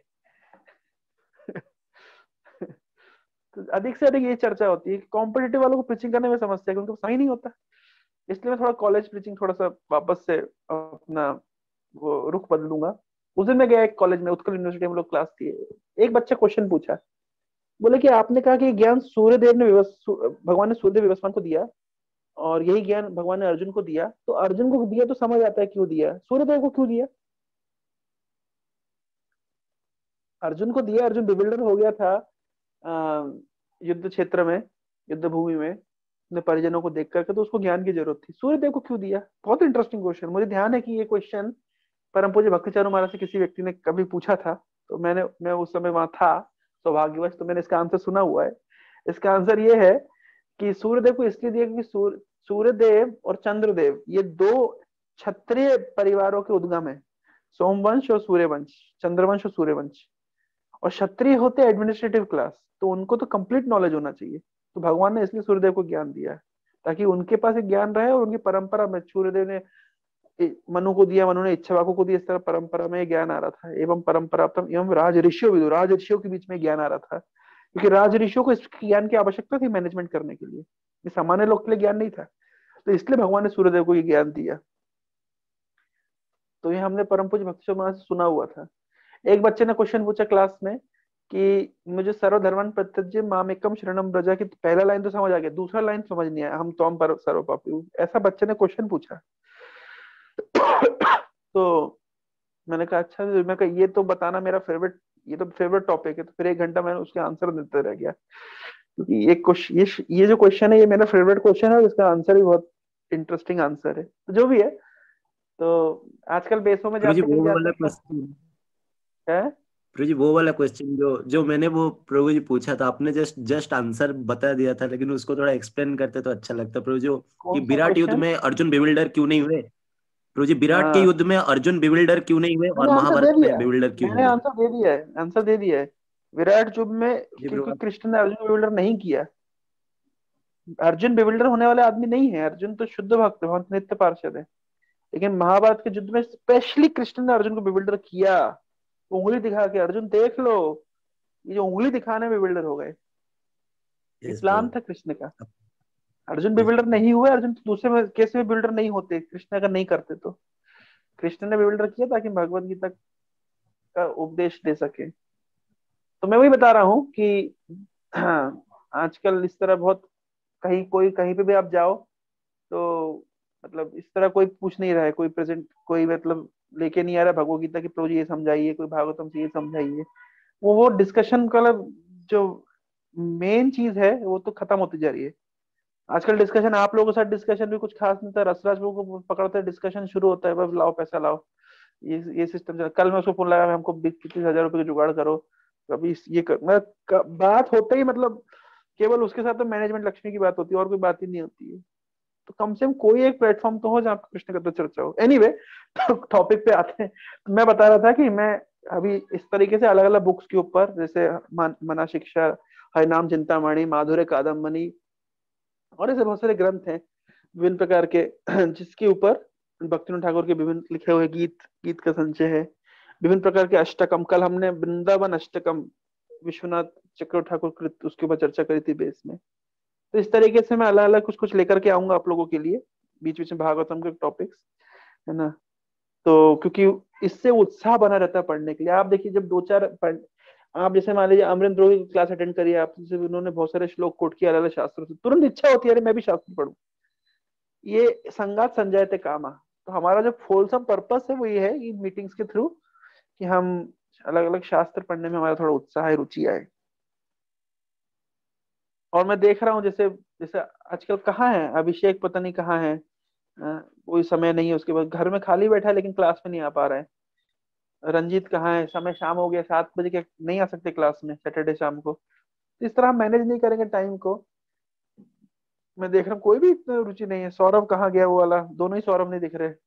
A: तो अधिक से अधिक ये चर्चा होती है। कॉम्पिटेटिव वालों को पिचिंग करने में समस्या है, क्योंकि सही नहीं होता। इसलिए मैं थोड़ा कॉलेज पिचिंग थोड़ा सा वापस से अपना वो रुख बदलूंगा। उस दिन मैं गया एक कॉलेज में, उत्कल यूनिवर्सिटी, हम लोग क्लास थी। एक बच्चा क्वेश्चन पूछा, बोले कि आपने कहा कि ज्ञान सूर्यदेव ने भगवान ने सूर्यदेव विवस्वान को दिया, और यही ज्ञान भगवान ने अर्जुन को दिया, तो अर्जुन को दिया तो समझ आता है क्यों दिया, सूर्यदेव को क्यों दिया? अर्जुन को दिया, अर्जुन बिविल्डर हो गया था युद्ध क्षेत्र में, युद्ध भूमि में अपने परिजनों को देख करके, तो उसको ज्ञान की जरूरत थी। सूर्यदेव को क्यों दिया? बहुत इंटरेस्टिंग क्वेश्चन। मुझे ध्यान है कि ये क्वेश्चन परम पूज्य भक्तिचारू महाराज से किसी व्यक्ति ने कभी पूछा था, तो मैं उस समय वहां था सौभाग्यवश, तो मैंने इसका आंसर सुना हुआ है। इसका आंसर ये है कि सूर्यदेव को इसलिए दिया क्योंकि सूर्यदेव और चंद्रदेव ये 2 क्षत्रिय परिवारों के उद्गम है, सोमवंश और सूर्यवंश, चंद्रवंश और सूर्यवंश। और क्षत्रिय होते एडमिनिस्ट्रेटिव क्लास, तो उनको तो कंप्लीट नॉलेज होना चाहिए। तो भगवान ने इसलिए सूर्यदेव को ज्ञान दिया है, ताकि उनके पास एक ज्ञान रहे, और उनकी परंपरा में सूर्यदेव ने मनु को दिया, मनु ने इच्छावाकु को दिया, इस तरह परंपरा में ज्ञान आ रहा था। एवं परंपराप्तम एवं राज ऋषियों विदु, राज ऋषियों के बीच में ज्ञान आ रहा था, क्योंकि राज ऋषियों को इस ज्ञान की आवश्यकता थी मैनेजमेंट करने के लिए, ये सामान्य लोग के लिए ज्ञान नहीं था। तो इसलिए भगवान ने सूर्यदेव को ये ज्ञान दिया। तो ये हमने परम पूज्य भक्ति महाराज से सुना हुआ था। एक बच्चे ने क्वेश्चन पूछा क्लास में कि मुझे सर्वधर्मन प्रत्यज्य मामेकम शरणम ब्रजा की पहला लाइन तो समझ आ गया, दूसरा लाइन समझ नहीं आया, हम तोम पर सर्वपापी हूँ, ऐसा बच्चे ने क्वेश्चन पूछा। तो मैंने कहा अच्छा, मैं कहा ये तो बताना मेरा फेवरेट, ये तो फेवरेट टॉपिक है। तो फिर 1 घंटा मैंने उसके आंसर देते रह गया, क्योंकि ये क्वेश्चन, ये जो क्वेश्चन है ये मेरा फेवरेट क्वेश्चन है, और इसका आंसर भी बहुत इंटरेस्टिंग आंसर है। तो जो भी है, तो आजकल बेसों में
B: प्रभु जी
A: जाते
B: वो
A: नहीं
B: वाला
A: जाते
B: क्वेश्चन,
A: है।
B: प्रभु जी वो वाला क्वेश्चन जो जो मैंने वो प्रभु जी पूछा था, आपने जस्ट जस्ट आंसर बता दिया था, लेकिन उसको थोड़ा एक्सप्लेन करते तो अच्छा लगता प्रभु जी। कि
A: कौन सा
B: विराट युद्ध
A: क्वेश्चन?
B: में अर्जुन बिविल्डर क्यों नहीं हुए? प्रभु जी, विराट के
A: हाँ,
B: युद्ध में अर्जुन बिविल्डर क्यों नहीं हुए और
A: मैंने आंसर दे
B: महाभारत
A: दिया
B: में
A: है,
B: बिविल्डर क्यों
A: मैंने
B: हुए?
A: आंसर दे दिया है, आंसर दे दिया है। विराट युद्ध में
B: जी
A: क्योंकि
B: प्रभु।
A: कृष्ण ने अर्जुन को बिल्डर नहीं किया, अर्जुन बिल्डर होने वाले आदमी नहीं है, अर्जुन तो शुद्ध भक्त है, भगवान के नित्य पार्षद है। लेकिन महाभारत के युद्ध में स्पेशली कृष्ण ने अर्जुन को बिल्डर किया, उंगली दिखा के, अर्जुन देख लो, ये जो उंगली दिखाने में बिल्डर हो गए, ये
B: यस
A: प्लान
B: प्रभु।
A: था कृष्ण का। Arjun
B: yes
A: builder
B: Prabhu.
A: नहीं हुए, अर्जुन तो दूसरे में केस में बिल्डर नहीं होते, कृष्ण अगर नहीं करते तो। कृष्ण ने बिल्डर किया ताकि भगवत गीता का उपदेश दे सके। तो मैं वही बता रहा हूँ कि आजकल इस तरह बहुत, कहीं कोई कहीं पे भी आप जाओ, तो मतलब इस तरह कोई पूछ नहीं रहा है, कोई प्रेजेंट, कोई मतलब लेके नहीं आ रहा भगवत गीता की, प्रभु जी ये समझाइए, कोई भागवतम से ये समझाइए। वो डिस्कशन का जो मेन चीज है वो तो खत्म होती जा रही है। आजकल डिस्कशन, आप लोगों के साथ डिस्कशन भी कुछ खास नहीं था, रसराज लोगों को पकड़ते डिस्कशन शुरू होता है, बस लाओ पैसा लाओ, ये सिस्टम चल। कल मैं उसको फोन लगाया, हमको 20-25 हजार रुपए का जुगाड़ करो, कभी ये कर, बात होते ही मतलब केवल उसके साथ तो मैनेजमेंट लक्ष्मी की बात होती है, और कोई बात ही नहीं होती है। तो कम से कम कोई एक प्लेटफॉर्म तो हो जहाँ पे कृष्ण का तो चर्चा हो। एनीवे, तो टॉपिक पे आते हैं। तो मैं बता रहा था कि मैं अभी इस तरीके से अलग अलग बुक्स के ऊपर, जैसे मना शिक्षा, हरिनाम चिंतामणि, माधुर्य कादम्बनी, और ऐसे बहुत सारे ग्रंथ हैं विभिन्न प्रकार के, जिसके ऊपर भक्तिनाथ ठाकुर के विभिन्न लिखे हुए गीत, गीत का संचय है, विभिन्न प्रकार के अष्टकम। कल हमने वृंदावन अष्टकम विश्वनाथ चक्र ठाकुर कृत उसके ऊपर चर्चा करी थी बेस में। तो इस तरीके से मैं अलग अलग कुछ कुछ लेकर के आऊंगा आप लोगों के लिए, बीच बीच में भागवतम के टॉपिक्स, है ना। तो क्योंकि इससे उत्साह बना रहता है पढ़ने के लिए। आप देखिए, जब 2-4 आप जैसे मान लीजिए अमरेंद्र रोही की क्लास अटेंड करिए आप, जैसे उन्होंने बहुत सारे श्लोक कोट किए अलग अलग शास्त्रों से, तुरंत इच्छा होती है अरे मैं भी शास्त्र पढूं। ये संगात संजयते कामा। तो हमारा जो फोलसम पर्पस है वो ये है, इन मीटिंग्स के थ्रू, कि हम अलग अलग शास्त्र पढ़ने में हमारा थोड़ा उत्साह है, रुचि आए। और मैं देख रहा हूँ जैसे जैसे आजकल कहाँ है अभिषेक, पता नहीं कहाँ है, कोई समय नहीं है उसके बाद, घर में खाली बैठा है लेकिन क्लास में नहीं आ पा रहा है। रंजीत कहाँ है, समय शाम हो गया, 7 बजे के नहीं आ सकते क्लास में सैटरडे शाम को। तो इस तरह हम मैनेज नहीं करेंगे टाइम को, मैं देख रहा हूँ कोई भी इतना रुचि नहीं है। सौरभ कहाँ गया वो वाला, दोनों ही सौरभ नहीं दिख रहे।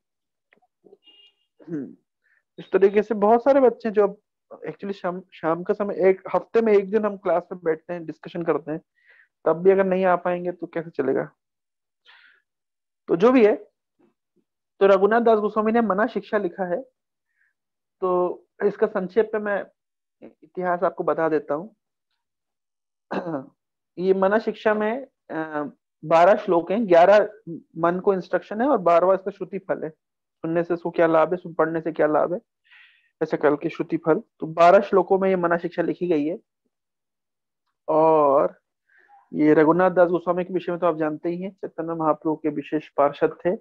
A: इस तरीके से बहुत सारे बच्चे हैं जो अब एक्चुअली शाम शाम का समय, एक हफ्ते में एक दिन हम क्लास में बैठते हैं, डिस्कशन करते हैं, तब भी अगर नहीं आ पाएंगे तो कैसे चलेगा। तो जो भी है, तो रघुनाथ दास गोस्वामी ने मना शिक्षा लिखा है। तो इसका संक्षेप में मैं इतिहास आपको बता देता हूँ। ये मना शिक्षा में 12 श्लोक हैं, 11 मन को इंस्ट्रक्शन है और 12वां इसका श्रुति फल है। सुनने से इसको क्या लाभ है, सुन पढ़ने से क्या लाभ है, ऐसे कल के श्रुति फल। तो 12 श्लोकों में ये मना शिक्षा लिखी गई है। और ये रघुनाथ दास गोस्वामी के विषय में तो आप जानते ही हैं, चैतन्य महाप्रभु के विशेष पार्षद थे।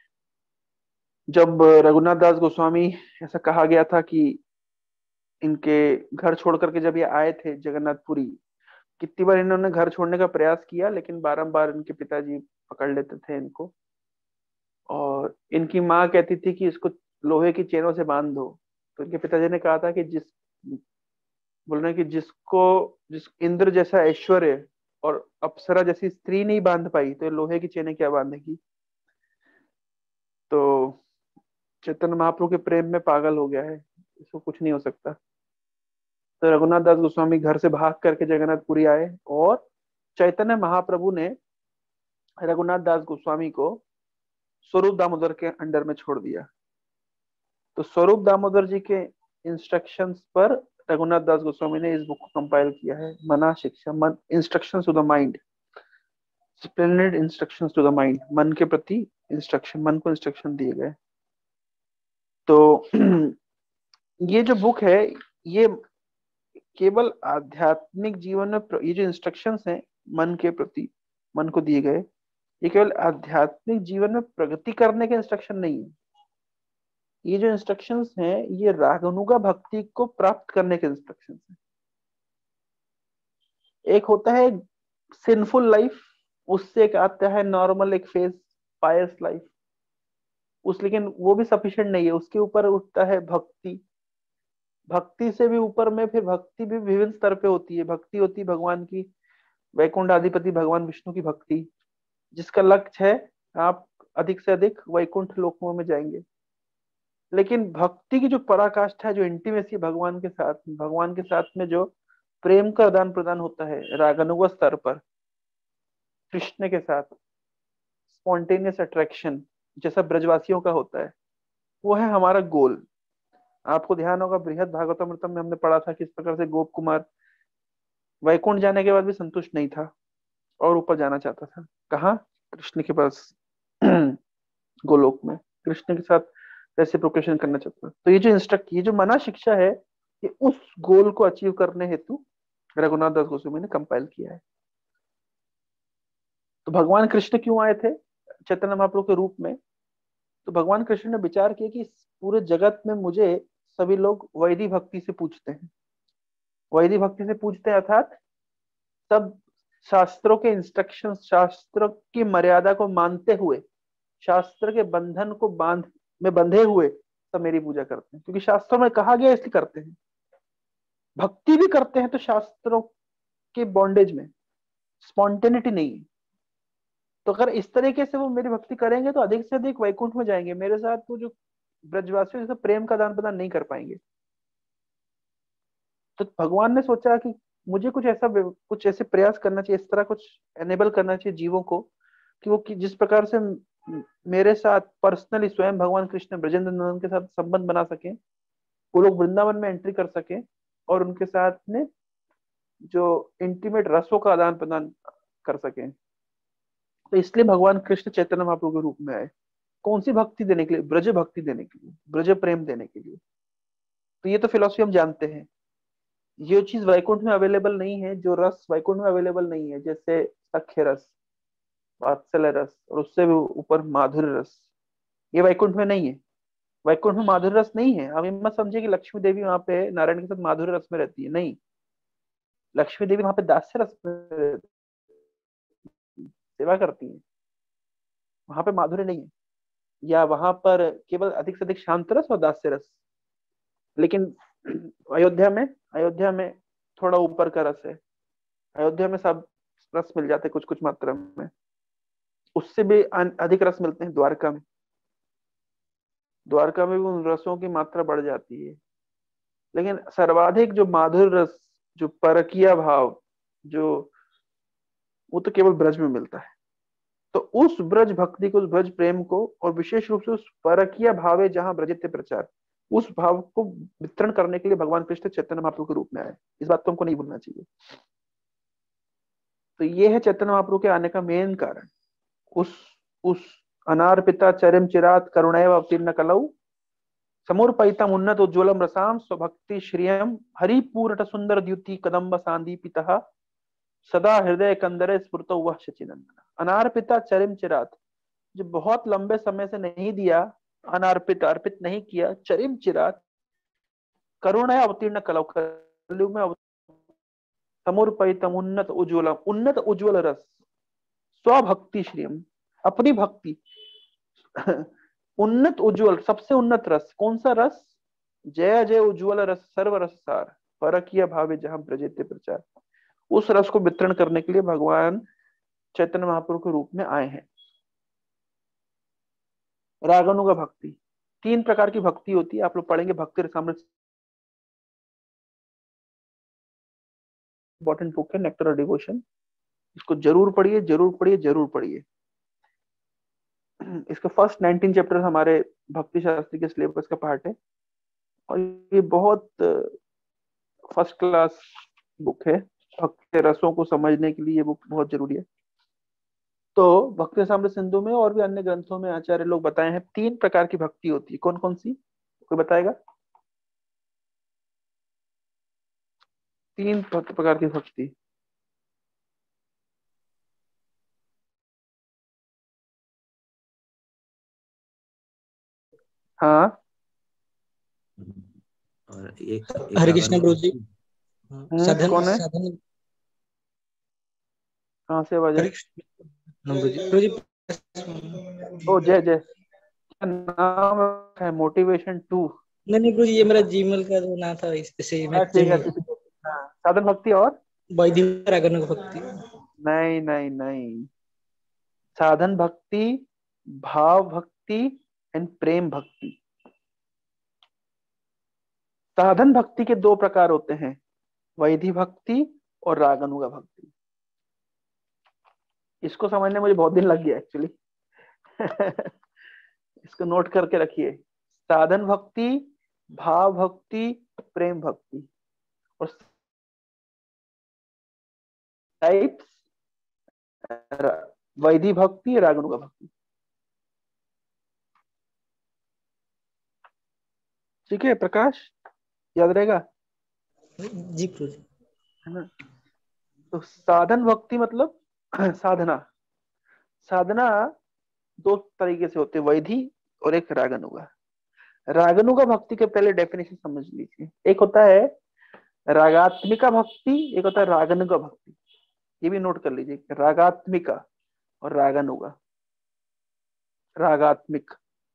A: जब रघुनाथ दास गोस्वामी, ऐसा कहा गया था कि इनके घर छोड़ करके जब ये आए थे जगन्नाथपुरी, कितनी बार इन्होंने घर छोड़ने का प्रयास किया, लेकिन बारंबार इनके पिताजी पकड़ लेते थे इनको। और इनकी माँ कहती थी कि इसको लोहे की चेनों से बांध दो। तो इनके पिताजी ने कहा था कि बोल रहे हैं कि जिस इंद्र जैसा ऐश्वर्य और अप्सरा जैसी स्त्री नहीं बांध पाई, तो ये लोहे की चेनें क्या बांधेगी। तो चैतन्य महाप्रभु के प्रेम में पागल हो गया है, इसको कुछ नहीं हो सकता। तो रघुनाथ दास गोस्वामी घर से भाग करके जगन्नाथपुरी आए और चैतन्य महाप्रभु ने रघुनाथ दास गोस्वामी को स्वरूप दामोदर के अंडर में छोड़ दिया। तो स्वरूप दामोदर जी के इंस्ट्रक्शंस पर रघुनाथ दास गोस्वामी ने इस बुक को कंपाइल किया है, मना शिक्षा, मन instructions to the mind, splendid instructions to the mind, मन के प्रति इंस्ट्रक्शन, मन को इंस्ट्रक्शन दिए गए। तो ये जो बुक है, ये केवल आध्यात्मिक जीवन में ये जो इंस्ट्रक्शंस हैं मन के प्रति, मन को दिए गए, ये केवल आध्यात्मिक जीवन में प्रगति करने के इंस्ट्रक्शन नहीं है। ये जो इंस्ट्रक्शंस हैं ये रागानुगा भक्ति को प्राप्त करने के इंस्ट्रक्शंस हैं। एक होता है सिंफुल लाइफ, उससे एक आता है नॉर्मल एक फेज पायस लाइफ, लेकिन वो भी सफिशिएंट नहीं है। उसके ऊपर उठता है भक्ति। भक्ति से भी ऊपर में फिर भक्ति भी विभिन्न स्तर पे होती है। भक्ति होती है भगवान की, वैकुंठ अधिपति भगवान विष्णु की भक्ति, जिसका लक्ष्य है आप अधिक से अधिक वैकुंठ लोकों में जाएंगे। लेकिन भक्ति की जो पराकाष्ठा है, जो इंटीमेसी भगवान के साथ में जो प्रेम का आदान प्रदान होता है रागानुगा स्तर पर कृष्ण के साथ, स्पॉन्टेनियस अट्रैक्शन जैसा ब्रजवासियों का होता है, वो है हमारा गोल। आपको ध्यान होगा बृहद भागवतमृतम में हमने पढ़ा था किस प्रकार से गोप कुमार वैकुंठ जाने के बाद भी संतुष्ट नहीं था और ऊपर जाना चाहता था। कहाँ? कृष्ण के पास, गोलोक में कृष्ण के साथ रेसिप्रोकेशन करना चाहता था। तो ये जो मना शिक्षा है, ये उस गोल को अचीव करने हेतु रघुनाथ दास गोस्वामी ने कंपाइल किया है। तो भगवान कृष्ण क्यों आए थे चैतन्य महाप्रभु के रूप में? तो भगवान कृष्ण ने विचार किया कि इस पूरे जगत में मुझे सभी लोग वैदिक भक्ति से पूछते हैं। वैदिक भक्ति से पूछते हैं अर्थात सब शास्त्रों के इंस्ट्रक्शन, शास्त्रों की मर्यादा को मानते हुए, शास्त्र के बंधन को बंधे हुए सब मेरी पूजा करते हैं, क्योंकि शास्त्रों में कहा गया इसलिए करते हैं। भक्ति भी करते हैं तो शास्त्रों के बॉन्डेज में, स्पॉन्टेनिटी नहीं है। तो अगर इस तरीके से वो मेरी भक्ति करेंगे तो अधिक से अधिक वैकुंठ में जाएंगे, मेरे साथ वो जो ब्रजवासियों से प्रेम का आदान प्रदान नहीं कर पाएंगे। तो भगवान ने सोचा कि मुझे कुछ ऐसे प्रयास करना चाहिए, इस तरह कुछ एनेबल करना चाहिए जीवों को कि वो जिस प्रकार से मेरे साथ पर्सनली स्वयं भगवान कृष्ण ब्रजेंद्र नंदन के साथ संबंध बना सके, वो लोग वृंदावन में एंट्री कर सके और उनके साथ में जो इंटीमेट रसों का आदान प्रदान कर सके। तो इसलिए भगवान कृष्ण चैतन्य महाप्रभु के रूप में आए। कौन सी भक्ति देने के लिए? ब्रज भक्ति देने के लिए, ब्रज प्रेम देने के लिए। तो ये तो फिलॉसफी हम जानते हैं। ये चीज वैकुंठ में अवेलेबल नहीं है, जो रस वैकुंठ में अवेलेबल नहीं है, जैसे सख्य रस, वात्सल्य रस और उससे भी ऊपर माधुर्य रस, ये वैकुंठ में नहीं है। वैकुंठ में माधुर्य रस नहीं है। अब मत समझिए कि लक्ष्मी देवी वहां पे नारायण के साथ माधुर्य रस में रहती है, नहीं। लक्ष्मी देवी वहां पे दास्य रस में रहती है, सेवा करती है, वहां पे माधुर्य नहीं है। या वहां पर केवल अधिक से अधिक शांत रस और दास्य रस। लेकिन अयोध्या में थोड़ा ऊपर का रस है। अयोध्या में सब रस मिल जाते कुछ कुछ मात्रा में। उससे भी अधिक रस मिलते हैं द्वारका में। द्वारका में भी उन रसों की मात्रा बढ़ जाती है। लेकिन सर्वाधिक जो माधुर रस, जो परकीय भाव, जो वो तो केवल ब्रज में मिलता है। तो उस ब्रज भक्ति को, उस ब्रज प्रेम को, और विशेष रूप से उस परकीय भावे जहां ब्रजते प्रचार, उस भाव को वितरण करने के लिए भगवान कृष्ण चैतन्य महाप्रभु के रूप में आए। इस बात को हमको नहीं भूलना चाहिए। तो ये है चैतन्य महाप्रभु के आने का मेन कारण। उस अनार्पिता चरिम चिरात करुणैव अवतीर्ण कलौ समूर्पयितम उन्नत उज्ज्वलम रसाम स्वभक्ति श्रियम हरिपूरट सुंदर द्युति कदम्ब सांदीपितः सदा हृदय कंदरे स्फुरतो वह शचिनंदन। अनार्पिता चरिम चिरात, जो बहुत लंबे समय से नहीं दिया, अनार्पित, अर्पित नहीं किया, चरिम चिरात करुणा अवतीर्ण कलौ, कलयुग में समूर्पयितम उन्नत उज्ज्वलम, उन्नत उज्ज्वल रस, स्वभक्ति श्रियम, अपनी भक्ति उन्नत उज्ज्वल, सबसे उन्नत रस, कौन सा रस? जय जय उज्ज्वल रस सर्व रस सार परकीय भावे जहां ब्रजेते प्रचार। उस रस को वितरण करने के लिए भगवान चैतन्य महाप्रभु के रूप में आए हैं। रागानुगा भक्ति, 3 प्रकार की भक्ति होती है, आप लोग पढ़ेंगे भक्ति रसामृत, इंपॉर्टेंट बुक है, नेक्टर ऑफ डिवोशन। इसको जरूर पढ़िए, जरूर पढ़िए, जरूर पढ़िए। इसका फर्स्ट 19 चैप्टर हमारे भक्ति शास्त्री के सिलेबस का पार्ट है, और ये बहुत फर्स्ट क्लास बुक है। भक्ति रसों को समझने के लिए ये बुक बहुत जरूरी है। तो भक्ति रसामृत सिंधु में और भी अन्य ग्रंथों में आचार्य लोग बताए हैं 3 प्रकार की भक्ति होती है। कौन कौन सी, कोई बताएगा? 3 प्रकार की भक्ति। हाँ,
B: और एक
D: हरे कृष्ण प्रभु जी। साधन
A: कौन है?
D: साधन
A: कहाँ से आवाज है?
D: हरे कृष्ण प्रभु जी।
A: ओ जय जय, क्या नाम है? मोटिवेशन 2।
D: नहीं प्रभु जी, ये मेरा जीमेल का जो नाम था, इसे मैं
A: ठीक है, ठीक है। हाँ, साधन भक्ति और
D: वैदिक रागानुगा भक्ति।
A: नहीं नहीं नहीं, साधन भक्ति, भाव भक्ति एंड प्रेम भक्ति। साधन भक्ति के 2 प्रकार होते हैं, वैधि भक्ति और रागानुगा भक्ति। इसको समझने मुझे बहुत दिन लग गया एक्चुअली। इसको नोट करके रखिए। साधन भक्ति, भाव भक्ति, प्रेम भक्ति, और टाइप्स वैधि भक्ति, रागानुगा भक्ति। ठीक है प्रकाश, याद रहेगा?
D: जी प्रभु जी।
A: है ना? तो साधन भक्ति मतलब साधना। साधना 2 तरीके से होते हैं, वैधि और एक रागानुगा। रागानुगा भक्ति के पहले डेफिनेशन समझ लीजिए। एक होता है रागात्मिका भक्ति, एक होता है रागानुगा भक्ति। ये भी नोट कर लीजिए, रागात्मिका और रागानुगा। रागात्मिक,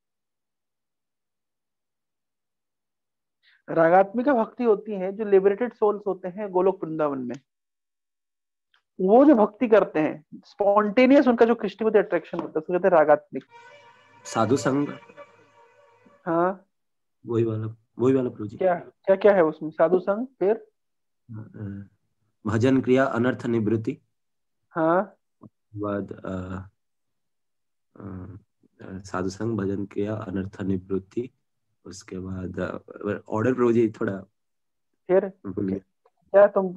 A: रागात्मिका भक्ति होती है जो लिबरेटेड सोल्स होते हैं गोलोक वृंदावन में। वो जो भक्ति करते हैं स्पॉन्टेनियस, उनका जो कृष्ण प्रति अट्रैक्शन होता है उसको कहते हैं रागात्मिक।
B: साधु संग,
A: हाँ,
B: वही वाला प्रभु जी।
A: क्या क्या क्या है उसमें? साधु संग, फिर
B: भजन क्रिया अनर्थ निवृत्ति,
A: हाँ,
B: बाद साधु संग, भजन क्रिया अनर्थ निवृत्ति, उसके बाद ऑर्डर प्रभु जी थोड़ा
A: फिर
B: भूल गया।
A: क्या तुम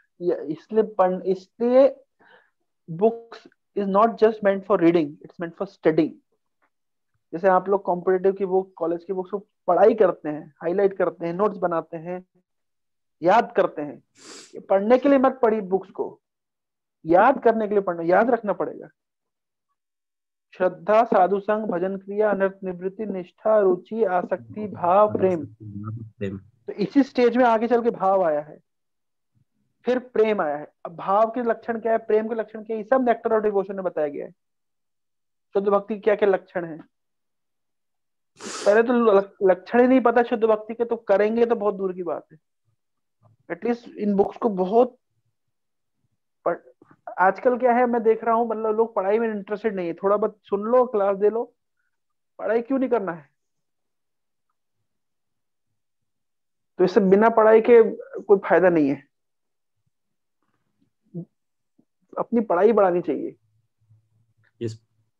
A: इसलिए books is not just meant for reading, it's meant for studying. जैसे आप लोग कॉम्पिटिटिव की बुक, कॉलेज की बुक्स को पढ़ाई करते हैं, हाईलाइट करते हैं, नोट्स बनाते हैं, याद करते हैं। ये पढ़ने के लिए मत पढ़ी बुक्स को, याद करने के लिए पढ़ना, याद रखना पड़ेगा। श्रद्धा, साधु संग, भजन क्रिया, अनर्थ निवृत्ति, निष्ठा, रुचि, आसक्ति, भाव, प्रेम। तो इसी स्टेज में आगे चल के भाव आया है, फिर प्रेम आया है। अब भाव के लक्षण क्या है, प्रेम के लक्षण क्या है, ये सब नेक्टर ऑफ डिवोशन में बताया गया है। शुद्ध भक्ति क्या क्या लक्षण है। पहले तो लक्षण ही नहीं पता शुद्ध भक्ति के, तो करेंगे तो बहुत दूर की बात है। एटलीस्ट इन बुक्स को बहुत आजकल क्या है, मैं देख रहा हूँ मतलब लोग पढ़ाई में इंटरेस्टेड नहीं है, थोड़ा बहुत सुन लो, क्लास दे लो, पढ़ाई क्यों नहीं करना है? तो इससे बिना पढ़ाई के कोई फायदा नहीं है, अपनी पढ़ाई बढ़ानी चाहिए।
B: यस।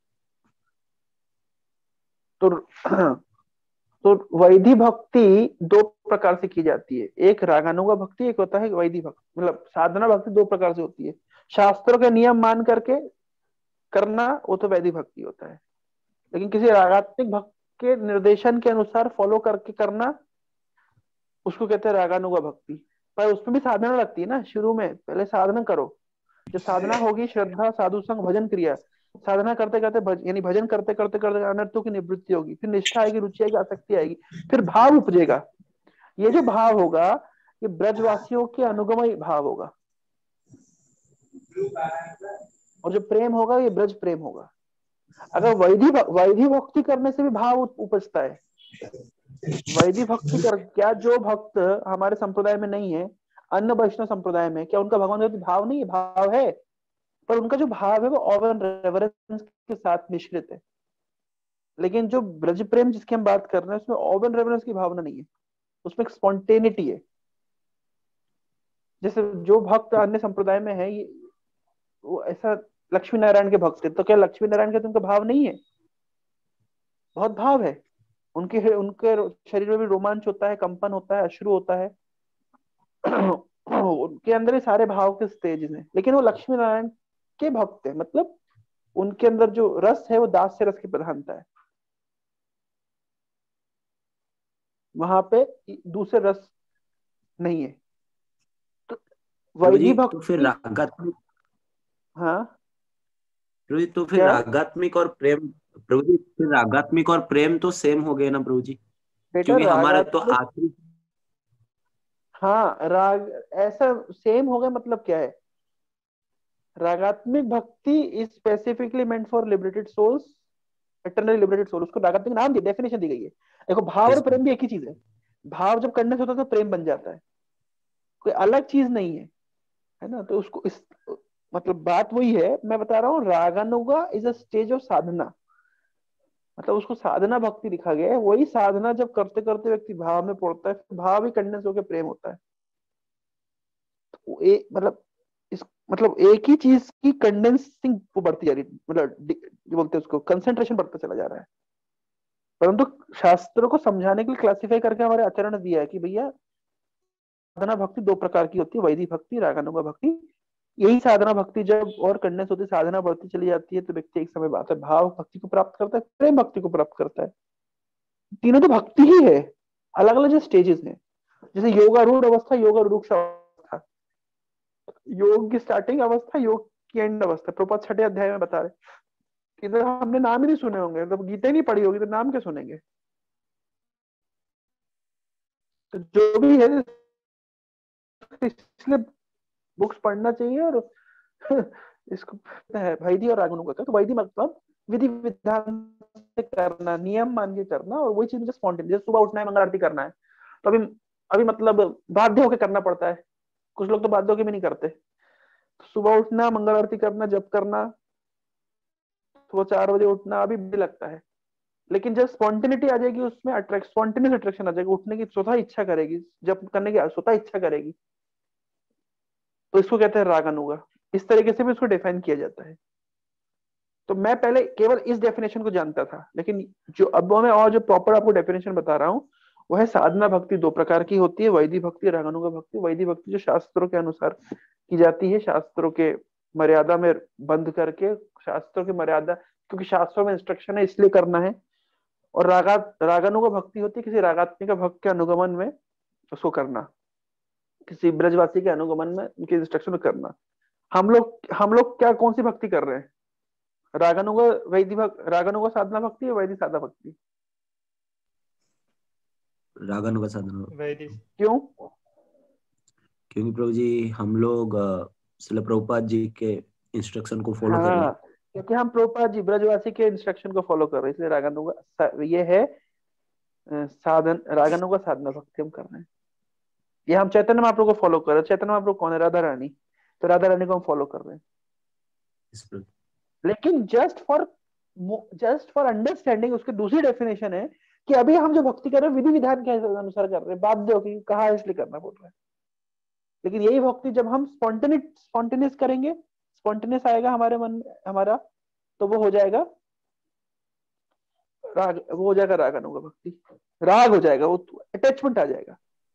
A: तो तो वैधि भक्ति दो प्रकार से की जाती है, एक रागानुगा भक्ति, एक होता है वैधि भक्ति। मतलब साधना भक्ति दो प्रकार से होती है, शास्त्रों के नियम मान करके करना वो तो वैधि भक्ति होता है, लेकिन किसी रागात्मक भक्त के निर्देशन के अनुसार फॉलो करके करना उसको कहते हैं रागानुगा भक्ति। पर उसमें भी साधना लगती है ना, शुरू में पहले साधना करो। जब साधना होगी, श्रद्धा, साधु संग, भजन क्रिया, साधना करते करते यानी भजन करते करते करते अनर्थों की निवृत्ति होगी, फिर निष्ठा आएगी, रुचि आएगी, आसक्ति आएगी, फिर भाव उपजेगा। ये जो भाव होगा ये ब्रजवासियों के अनुगमय भाव होगा, और जो प्रेम होगा ये ब्रज प्रेम होगा। अगर वैधि भक्ति करने से भी भाव उपजता है। वैधि भक्ति कर क्या, जो भक्त हमारे संप्रदाय में नहीं है, अन्य वैष्णव संप्रदाय में, क्या उनका भगवान के प्रति भाव नहीं है? भाव है, पर उनका जो भाव है वो ऑव एंड रेवरेंस के साथ मिश्रित है। लेकिन जो ब्रज प्रेम जिसकी हम बात कर रहे हैं उसमें ऑव एंड रेवरेंस की भावना नहीं है, उसमें एक स्पॉन्टेनिटी है। जैसे जो भक्त अन्य संप्रदाय में है ये वो ऐसा लक्ष्मी नारायण के भक्त है, तो क्या लक्ष्मी नारायण के तो उनका भाव नहीं है? बहुत भाव है, उनके उनके शरीर में भी रोमांच होता है, कंपन होता है, अश्रु होता है। उनके अंदर ही सारे भाव के स्टेज हैं, लेकिन वो लक्ष्मी नारायण के भक्त है, मतलब उनके अंदर जो रस है वो दास्य रस की प्रधानता है, वहां पे दूसरे रस नहीं है। तो
B: प्रभु जी
A: वैधि
B: तो फिर
A: भक्ति,
B: रागात्मिक,
A: हाँ
B: प्रभु जी तो फिर
A: क्या
B: रागात्मिक और प्रेम, प्रभु जी फिर रागात्मिक और प्रेम तो सेम हो गए ना प्रभु जी?
A: बेटा?
B: क्योंकि हमारे तो
A: रागात्मक,
B: आखिरी।
A: हाँ राग ऐसा सेम हो गया मतलब क्या है? Ragatmika bhakti is specifically meant for liberated souls, eternally liberated soul, उसको रागात्मिक नाम दी, डेफिनेशन दी गई है। देखो भाव और
B: यस।
A: प्रेम भी एक ही चीज है, भाव जब करने से होता है तो प्रेम बन जाता है, कोई अलग चीज नहीं है ना? तो उसको इस मतलब बात वही है, मैं बता रहा हूँ raganuga is a stage of sadhana, मतलब उसको साधना भक्ति लिखा गया है। वही साधना जब करते करते व्यक्ति भाव में पड़ता है, फिर भाव ही कंडेंस होकर प्रेम होता है। तो मतलब इस मतलब एक ही चीज की कंडेंसिंग वो बढ़ती जा रही है, मतलब जो बोलते हैं उसको कंसेंट्रेशन बढ़ता चला जा रहा है। परंतु शास्त्रों को समझाने के लिए क्लासिफाई करके हमारे आचरण ने दिया है कि भैया साधना भक्ति दो प्रकार की होती है, वैदिक भक्ति, रागानुगा भक्ति। यही साधना भक्ति जब और कंडेंस होती है, साधना बढ़ती चली जाती है, तो व्यक्ति एक समय बाद भाव भक्ति को प्राप्त करता है, प्रेम भक्ति को प्राप्त करता है। तीनों तो भक्ति ही है, अलग अलग जो स्टेजेस हैं। जैसे योगारूढ़ अवस्था, योगारूढ़ अवस्था, योग की स्टार्टिंग अवस्था, योग की एंड अवस्था, प्रपद 6 अध्याय में बता रहे। इधर हमने नाम ही नहीं सुने होंगे, तो गीता ही नहीं पढ़ी होगी तो नाम क्या सुनेंगे? तो जो भी है, इसलिए बुक्स पढ़ना चाहिए। और इसको है वैधि और रागानुगा का। तो वैधि मतलब विधि विधान से करना, नियम मान के करना, और वही चीज मुझे स्पॉन्टेनियस, जैसे सुबह उठना है, मंगल आरती करना है, तो अभी अभी मतलब बाध्य होकर करना पड़ता है, कुछ लोग तो बाध्य होकर भी नहीं करते। तो सुबह उठना, मंगल आरती करना, जप करना, सुबह 4 बजे उठना अभी भी लगता है, लेकिन जब स्पॉन्टेनिटी आ जाएगी उसमें, स्पॉन्टेनियस अट्रैक्शन आ जाएगी, उठने की स्वतः इच्छा करेगी, जब करने की स्वतः इच्छा करेगी, तो इसको कहते हैं रागानुगा। इस तरीके से भी इसको डिफाइन किया जाता है। तो मैं पहले केवल इस डेफिनेशन को जानता था, लेकिन जो अब मैं और जो प्रॉपर आपको डेफिनेशन बता रहा हूँ वो है साधना भक्ति दो प्रकार की होती है, वैधि भक्ति, रागानुगा भक्ति। वैधि भक्ति जो शास्त्रों के अनुसार की जाती है, शास्त्रों के मर्यादा में बंद करके, शास्त्रों की मर्यादा, क्योंकि शास्त्रों में इंस्ट्रक्शन है इसलिए करना है। और रागानुगा भक्ति होती है किसी रागात्मिक भक्त के अनुगमन में उसको करना, किसी ब्रजवासी के अनुगमन में उनके इंस्ट्रक्शन में करना। हम लोग क्या कौन सी भक्ति कर रहे हैं? रागानुगा वैधि रागानुगा साधना भक्ति है, वैधि साधा भक्ति?
B: रागानुगा साधना।
C: वैदिक।
A: क्यों?
B: क्योंकि प्रभु जी हम लोग श्रील प्रभुपाद जी के इंस्ट्रक्शन को फॉलो कर रहे
A: हाँ,
B: हैं।
A: क्योंकि हम प्रभुपाद जी ब्रजवासी के इंस्ट्रक्शन को फॉलो कर रहे हैं, इसलिए रागानुगा ये है साधन, रागानुगा साधना भक्ति हम कर रहे हैं। ये हम चैतन्य महाप्रभु को फॉलो कर रहे हैं। चैतन्य महाप्रभु कौन है? राधा रानी, तो राधा रानी को हम फॉलो कर रहे हैं।
B: Yes, प्रभु
A: लेकिन जस्ट फॉर अंडरस्टैंडिंग उसकी दूसरी डेफिनेशन है कि अभी हम जो भक्ति कर रहे हैं विधि विधान के अनुसार कर रहे हैं, बाध्य होगी, कहा है इसलिए करना पड़ रहा है। लेकिन यही भक्ति जब हम स्पॉन्टेनियस करेंगे, स्पॉन्टेनियस आएगा हमारे मन हमारा, तो वो हो जाएगा राग, वो हो जाएगा राग अनुगा भक्ति, राग हो जाएगा, वो अटैचमेंट आ जाएगा।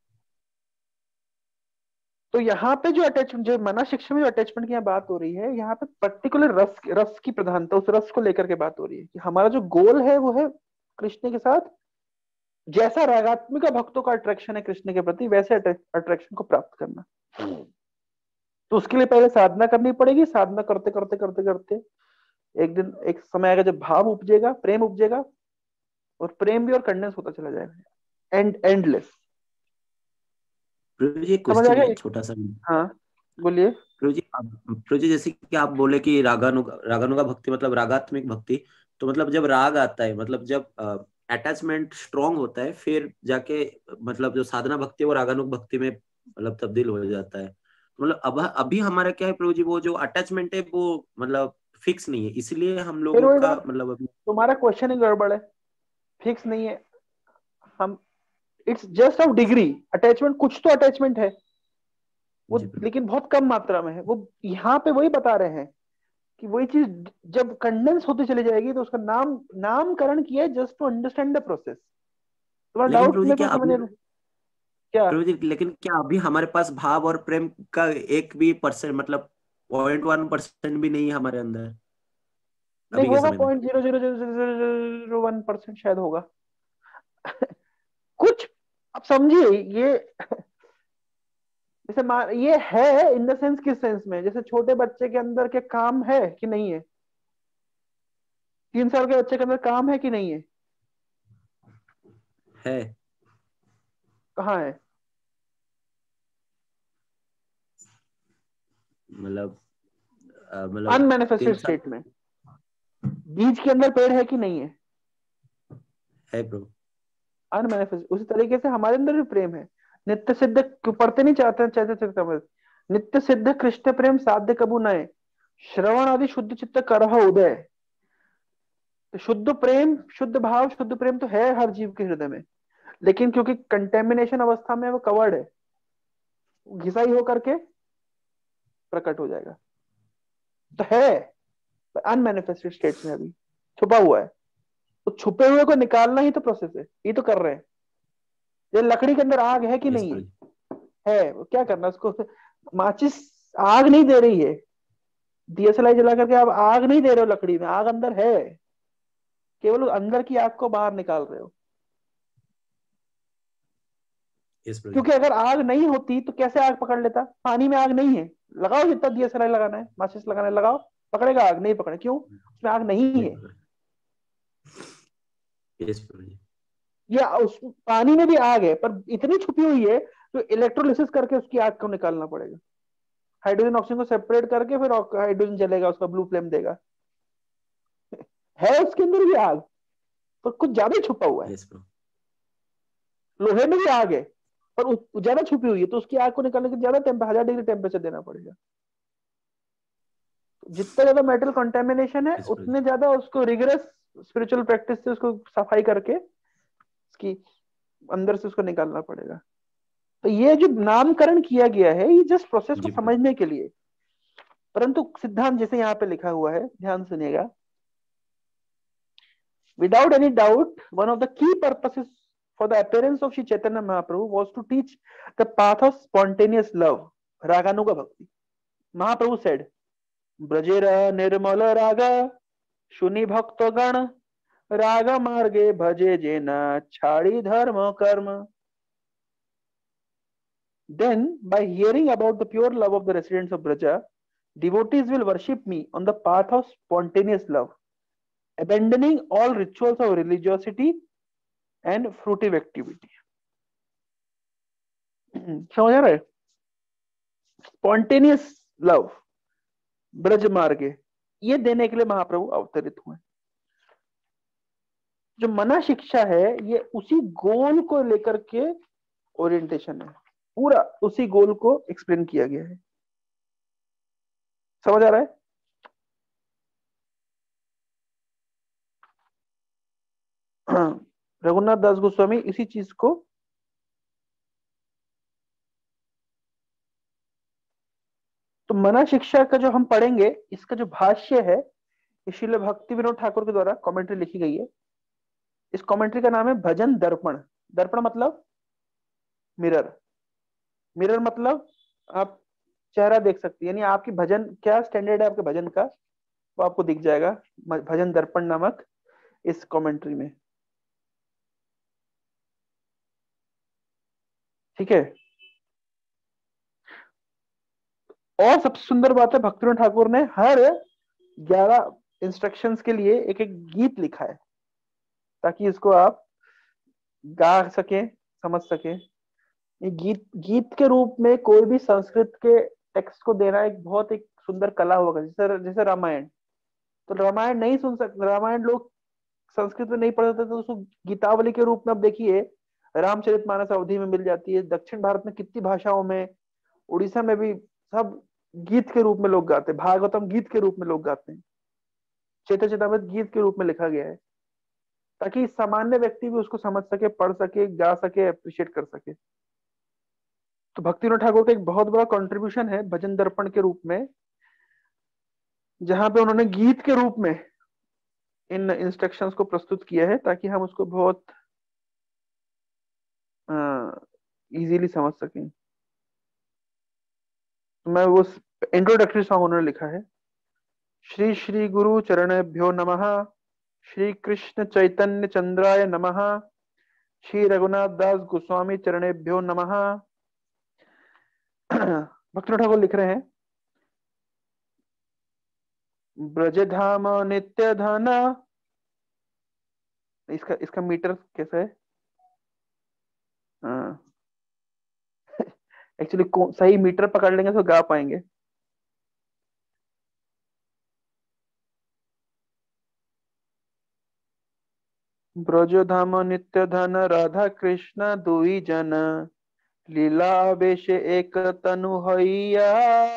A: तो यहाँ पे जो अटैचमेंट, जो मना शिक्षा में जो अटैचमेंट की यहाँ बात हो रही है, यहाँ पे पर्टिकुलर रस की प्रधानता, उस रस को लेकर के बात हो रही है कि हमारा जो गोल है वो है कृष्ण के साथ, जैसा रागात्मिक भक्तों का अट्रैक्शन है कृष्ण के प्रति, वैसे अट्रैक्शन को प्राप्त करना। तो उसके लिए पहले साधना करनी पड़ेगी। साधना करते करते करते करते एक दिन एक समय आएगा जब भाव उपजेगा, प्रेम उपजेगा, और प्रेम भी और कंडेंस होता चला जाएगा, एंडलेस।
B: प्रभु जी
A: समझ आ
B: क्वेश्चन
A: गया?
B: है छोटा सा।
A: हाँ बोलिए।
B: प्रभु जी जैसे कि आप बोले कि रागानुगा भक्ति मतलब रागात्मिक भक्ति, तो मतलब जब राग आता है, मतलब जब अटैचमेंट स्ट्रांग होता है, फिर जाके मतलब जो साधना भक्ति है वो रागानुग भक्ति में मतलब तब्दील हो जाता है। मतलब अब अभी हमारा क्या है प्रभु जी, वो जो अटैचमेंट है वो मतलब फिक्स नहीं है, इसलिए हम
A: फिर
B: लोगों
A: वही
B: का
A: बात,
B: मतलब अभी
A: तुम्हारा क्वेश्चन ही गड़बड़ है। फिक्स नहीं है, हम it's just of degree. Attachment, कुछ तो अटैचमेंट है वो,
B: जी प्रभु।
A: लेकिन बहुत कम मात्रा में है। वो यहाँ पे वही बता रहे हैं कि वही चीज जब कंडेंस होती चली जाएगी तो उसका नामकरण किया है just to understand the process. तुम्हारा
B: लेकिन
A: डाउट
B: प्रभु जी
A: मेरे
B: क्या
A: को समझ
B: अभी,
A: नहीं क्या?
B: प्रभु जी लेकिन क्या अभी हमारे पास भाव और प्रेम का एक भी परसेंट मतलब 0.1% भी नहीं है हमारे अंदर
A: नहीं
B: अभी के
A: होगा,
B: समय में?
A: 0.00001% शायद होगा। कुछ आप समझिए, ये है इन द सेंस, किस सेंस में? जैसे छोटे बच्चे के अंदर के काम है कि नहीं है? 3 साल के बच्चे के अंदर काम है कि नहीं है?
B: है।
A: कहाँ है?
B: मतलब मतलब 3
A: अनमैनिफेस्टेड
B: साल
A: स्टेट में। बीज के अंदर पेड़ है कि नहीं है?
B: है प्रभु।
A: अनमैनिफेस्ट। उसी तरीके से हमारे अंदर भी प्रेम है। नित्य सिद्ध क्यों पढ़ते नहीं चाहते हैं चैतन्य चरितमृत? नित्य सिद्ध कृष्ण प्रेम साध्य कबू नए, श्रवण आदि शुद्ध चित्त करह उदय। तो शुद्ध प्रेम, शुद्ध भाव, शुद्ध प्रेम तो है हर जीव के हृदय में, लेकिन क्योंकि कंटेमिनेशन अवस्था में वो कवर्ड है, घिसाई होकर के प्रकट हो जाएगा। तो है अनमैनिफेस्टेड स्टेट में, अभी छुपा हुआ है। तो छुपे हुए को निकालना ही तो प्रोसेस है, ये तो कर रहे हैं। ये लकड़ी के अंदर आग है कि
B: यस
A: नहीं है?
B: प्रभु।
A: है, वो क्या करना उसको? माचिस आग नहीं दे रही है, डीएसएलआई जला करके आप आग नहीं दे रहे हो लकड़ी में, आग अंदर है, केवल अंदर की आग को बाहर निकाल रहे हो।
B: यस प्रभु।
A: क्योंकि अगर आग नहीं होती तो कैसे आग पकड़ लेता? पानी में आग नहीं है, लगाओ जितना डीएसएलआई लगाना है, माचिस लगाना है, लगाओ, पकड़ेगा आग? नहीं पकड़े, क्यों? उसमें आग नहीं है।
B: यस प्रभु जी।
A: या उस पानी में भी आग है, पर इतनी छुपी हुई है तो इलेक्ट्रोलिसिस करके उसकी आग को निकालना पड़ेगा। हाइड्रोजन ऑक्सीजन को सेपरेट करके फिर हाइड्रोजन जलेगा, उसका ब्लू फ्लेम देगा। है उसके अंदर भी आग, पर कुछ ज्यादा ही छुपा हुआ है।
B: यस प्रभु।
A: लोहे में भी आग है, पर ज्यादा छुपी हुई है, तो उसकी आग को निकालने के ज्यादा 1000 डिग्री टेम्परेचर देना पड़ेगा। जितना ज्यादा मेटल कंटेमिनेशन है,
B: यस प्रभु।
A: उतने ज्यादा उसको रिगरस स्पिरिचुअल प्रैक्टिस से उसको सफाई करके उसकी अंदर से उसको निकालना पड़ेगा। तो ये जो नामकरण किया गया है, ये जस्ट प्रोसेस को
B: जी प्रभु।
A: समझने के लिए। परंतु सिद्धांत जैसे यहाँ पे लिखा हुआ है, ध्यान सुनिएगा। Without any doubt, one of the key purposes for the appearance of Sri Chaitanya Mahaprabhu was to teach the path of spontaneous love, Raganuga Bhakti. Mahaprabhu said, Brajera nirmala raga, shuni bhakta gana, raga marge bhaje jena, chhadi dharma karma. Then, by hearing about the pure love of the residents of Braja, devotees will worship me on the path of spontaneous love, abandoning all rituals of religiosity and fruitive activity. समझ आ रहा है? Spontaneous love, Braj मार्ग, ये देने के लिए महाप्रभु अवतरित हुए। जो मना शिक्षा है, ये उसी गोल को लेकर के ओरिएंटेशन है, पूरा उसी गोल को एक्सप्लेन किया गया है। समझ आ रहा है? रघुनाथ दास गोस्वामी इसी चीज को तो मना शिक्षा का जो हम पढ़ेंगे, इसका जो भाष्य है श्रील भक्ति विनोद ठाकुर के द्वारा कमेंट्री लिखी गई है। इस कमेंट्री का नाम है भजन दर्पण। दर्पण मतलब मिरर, मिरर मतलब आप चेहरा देख सकते हैं, यानी आपकी भजन क्या स्टैंडर्ड है आपके भजन का, वो आपको दिख जाएगा भजन दर्पण नामक इस कमेंट्री में। ठीक है। और सबसे सुंदर बात है, भक्तिविनोद ठाकुर ने हर 11 इंस्ट्रक्शंस के लिए एक एक गीत लिखा है, ताकि इसको आप गा सके, समझ सके। ये गीत गीत के रूप में कोई भी संस्कृत के टेक्स्ट को देना एक बहुत एक सुंदर कला होगा। जैसे जैसे रामायण, तो रामायण नहीं सुन सकते, रामायण लोग संस्कृत में नहीं पढ़ते थे, तो उसको गीतावली के रूप में अब देखिए रामचरितमानस अवधि में मिल जाती है। दक्षिण भारत में कितनी भाषाओं में, उड़ीसा में भी सब गीत के रूप में लोग गाते हैं। भागवतम गीत के रूप में लोग गाते हैं, चैतन्य चेतामृत गीत के रूप में लिखा गया है, ताकि सामान्य व्यक्ति भी उसको समझ सके, पढ़ सके, गा सके, अप्रिशिएट कर सके। तो भक्तिविनोद ठाकुर का एक बहुत बड़ा कंट्रीब्यूशन है भजन दर्पण के रूप में, जहां पे उन्होंने गीत के रूप में इन इंस्ट्रक्शंस को प्रस्तुत किया है, ताकि हम उसको बहुत इजीली समझ सकें। तो मैं वो इंट्रोडक्टरी सॉन्ग उन्होंने लिखा है। श्री श्री गुरु चरणेभ्यो नमः, श्री कृष्ण चैतन्य चंद्राय नमः, श्री रघुनाथ दास गोस्वामी चरणेभ्यो नमः। भक्तिविनोद ठाकुर लिख रहे हैं, ब्रजधाम नित्य धन, इसका मीटर कैसा है? एक्चुअली सही मीटर पकड़ लेंगे तो गा पाएंगे। ब्रजधाम नित्य धन, राधा कृष्ण दुई जन, लीला आवेश एक तनु हैया,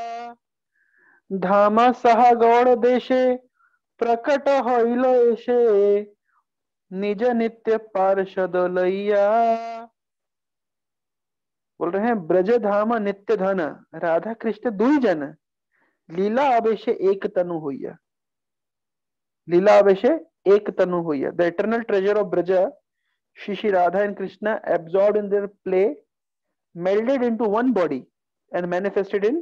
A: धाम सह गौड़ देशे प्रकट हईल ऐसे, निज नित्य पार्षद लैया। बोल रहे हैं ब्रजधाम नित्य धन, राधा कृष्ण दुई जन, लीला आवेश एक तनु होइया। लीला आवेश एक तनु होइया। The eternal treasure of Braj, Shri Radha and Krishna absorbed in their play, melded into one body and manifested in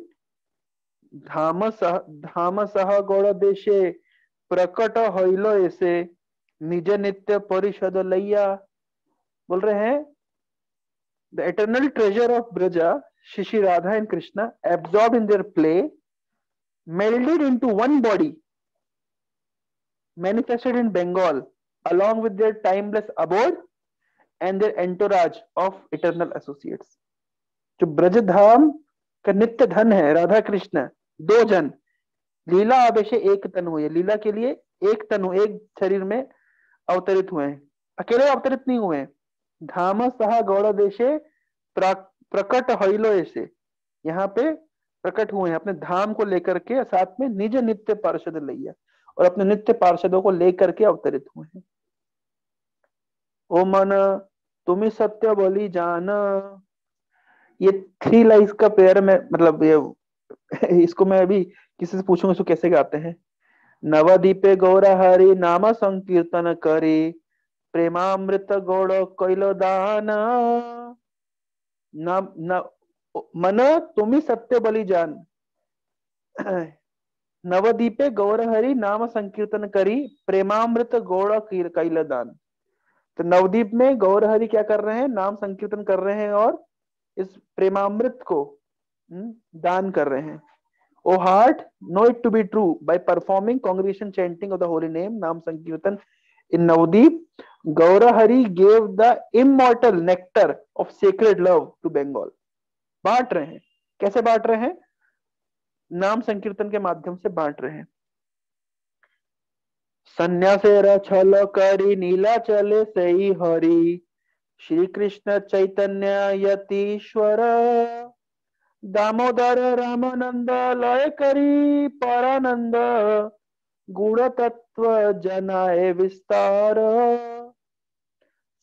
A: धाम सह गौड़ देशे प्रकट हईल ऐसे, निज नित्य परिषद लैया। बोल रहे हैं the eternal treasure of Braja, Shri Radha and Krishna absorbed in their play, melded into one body, manifested in Bengal along with their timeless abode and their entourage of eternal associates. जो ब्रजधाम का नित्य धन है राधा कृष्ण दो जन, लीला आवेश एक तनु हुए, लीला के लिए एक तनु एक शरीर में अवतरित हुए हैं, अकेले अवतरित नहीं हुए हैं। धाम सह गौड़ देशे प्रकट हईलो ऐसे, यहाँ पे प्रकट हुए हैं अपने धाम को लेकर के, साथ में निज नित्य पार्षद लैया, और अपने नित्य पार्षदों को लेकर के अवतरित हुए हैं। ओ मन तुम्हें सत्य बोली जान, ये 3 लाइन्स का प्रेयर में, मतलब ये इसको मैं अभी किसी से पूछूंगा इसको कैसे गाते हैं। नवदीपे गौरा हरि नाम संकीर्तन करी, प्रेमामृत गौड़ कैलो दान, मन तुम्हें सत्य बलि जान, नवदीपे गौर हरि नाम संकीर्तन करी, प्रेमामृत गौड़ कैल दान। तो नवदीप में गौर हरि क्या कर रहे हैं? नाम संकीर्तन कर रहे हैं और इस प्रेमामृत को दान कर रहे हैं। O heart, know it to be true by performing congregation chanting of the holy name, नाम संकीर्तन in Navdeep, Gaura Hari gave the immortal nectar of sacred love to Bengal. बांट रहे हैं। कैसे बांट रहे हैं? नाम संकीर्तन के माध्यम से बांट रहे हैं। सन्यासेर छल करी नीला चले सही हरि, श्री कृष्ण चैतन्य यतीश्वर, दामोदर रामानंद लय करी परानंद, गुण तत्व जनाए विस्तार।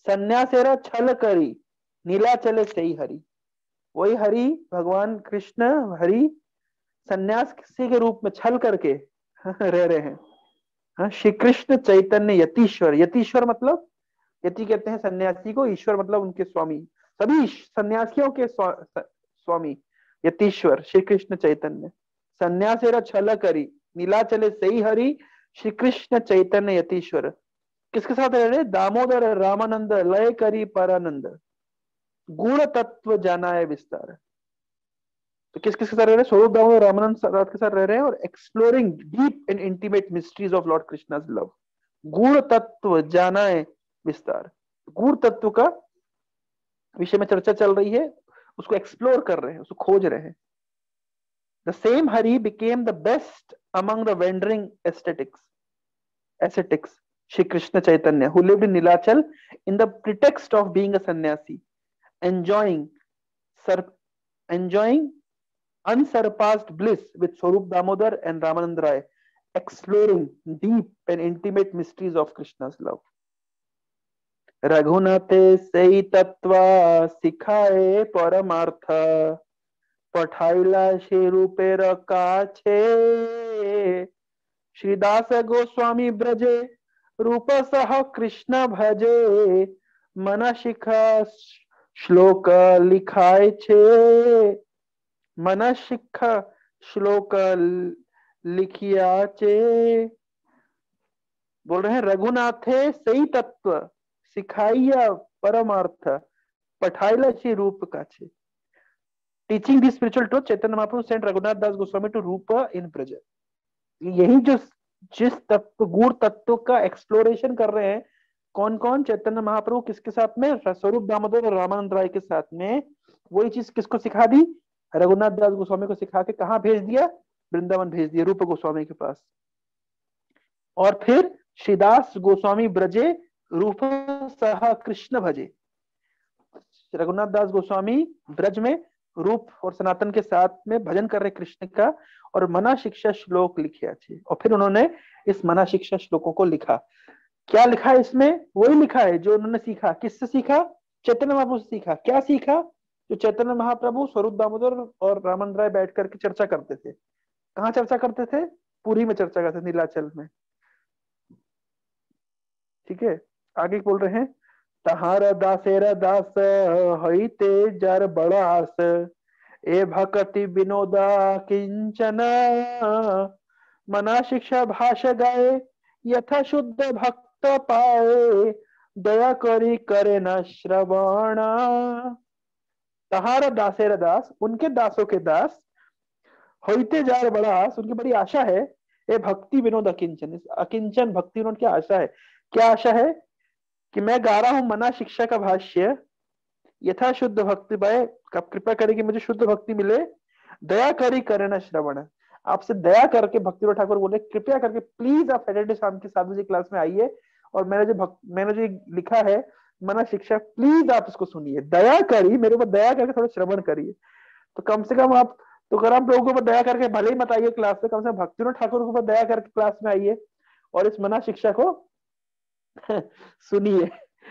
A: सन्यासेरा छल करी नीलाचले से ही हरि। वही हरि भगवान कृष्ण हरि सन्यासी के रूप में छल करके रह रहे हैं। हाँ, श्री कृष्ण चैतन्य यतीश्वर, यतीश्वर मतलब यति कहते हैं सन्यासी को, ईश्वर मतलब उनके स्वामी, सभी सन्यासियों के स्वामी यतीश्वर श्री कृष्ण चैतन्य। सन्यासेरा छल करी नीलाचले से ही हरि श्री कृष्ण चैतन्य यतीश्वर। किसके साथ रह रहे? दामोदर रामानंद लय करी परानंद गुण तत्व जाना है विस्तार। तो किस किसके साथ रह रहे हैं? स्वरूप दामोदर रामानंद साथ के साथ रह रहे हैं और exploring deep and intimate mysteries of lord Krishna's love. गुण तत्व जाना है विस्तार, गुण तत्व का विषय में चर्चा चल रही है, उसको एक्सप्लोर कर रहे हैं, उसको खोज रहे हैं। The same Hari became the best among the wandering ascetics, Shri Krishna Chaitanya, who lived in Nilachal in the pretext of being a sannyasi, enjoying unsurpassed bliss with Swarup Damodar and Ramanand Rai, exploring deep and intimate mysteries of Krishna's love. रघुनाथे सही तत्वा सिखाए परमार्थ पठाइला से रूपेर काछे श्रीदास गोस्वामी ब्रजे रूप सह कृष्ण भजे मना शिखा श्लोक लिखाए छे मना शिखा श्लोक लिखिया चे। बोल रहे हैं रघुनाथे सही तत्व सिखाइया परमार्थ पठाइला से रूप काछे। Teaching the spiritual truth Chaitanya Mahaprabhu sent Raghunath Das Goswami to Rupa in Braj. यही जो जिस तत्व गुण तत्व का एक्सप्लोरेशन कर रहे हैं कौन कौन? चैतन्य महाप्रभु किसके साथ में? स्वरूप दामोदर और रामानंद राय के साथ में। वही चीज किसको सिखा दी? रघुनाथ दास गोस्वामी को सिखा के कहाँ भेज दिया? वृंदावन भेज दिया, रूप गोस्वामी के पास। और फिर श्रीदास गोस्वामी ब्रजे रूप सह कृष्ण भजे। रघुनाथ दास गोस्वामी ब्रज में रूप और सनातन के साथ में भजन कर रहे कृष्ण का और मना शिक्षा श्लोक लिखे अच्छे। और फिर उन्होंने इस मना शिक्षा श्लोकों को लिखा। क्या लिखा है इसमें? वही लिखा है जो उन्होंने सीखा। किससे सीखा? चैतन्य महाप्रभु से सीखा। क्या सीखा? जो चैतन्य महाप्रभु स्वरूप दामोदर और रामानंद राय बैठ करके चर्चा करते थे। कहाँ चर्चा करते थे? पुरी में चर्चा करते थे, नीलाचल में। ठीक है, आगे बोल रहे हैं तहार दासेर दास हईते जार बड़ास ए भक्ति विनोदा किंचन मना शिक्षा भाष गाए यथा शुद्ध भक्त पाए दया करी करे न श्रवण। तहार दासेर दास, उनके दासों के दास, होते जार बड़ास, उनकी बड़ी आशा है। ए भक्ति विनोद अकिंचन, अकिंचन भक्ति विनोद की आशा है। क्या आशा है? कि मैं गा रहा हूं मना शिक्षा का भाष्य, यथा शुद्ध भक्ति पाए, कृपा करें कि मुझे शुद्ध भक्ति मिले, दया करी करे न श्रवण। आपसे दया करके भक्ति ठाकुर बोले कृपया करके प्लीज आप सैटरडे शाम की 7 बजे क्लास में आइए और मैंने जो लिखा है मना शिक्षा, प्लीज आप इसको सुनिए, दया करी, मेरे ऊपर दया करके थोड़ा श्रवण करिए। तो कम से कम आप तो अगर आप लोगों के ऊपर दया करके भले ही मत आइए क्लास में, कम से कम भक्ति ठाकुर के ऊपर दया करके क्लास में आइए और इस मना शिक्षा को सुनिए।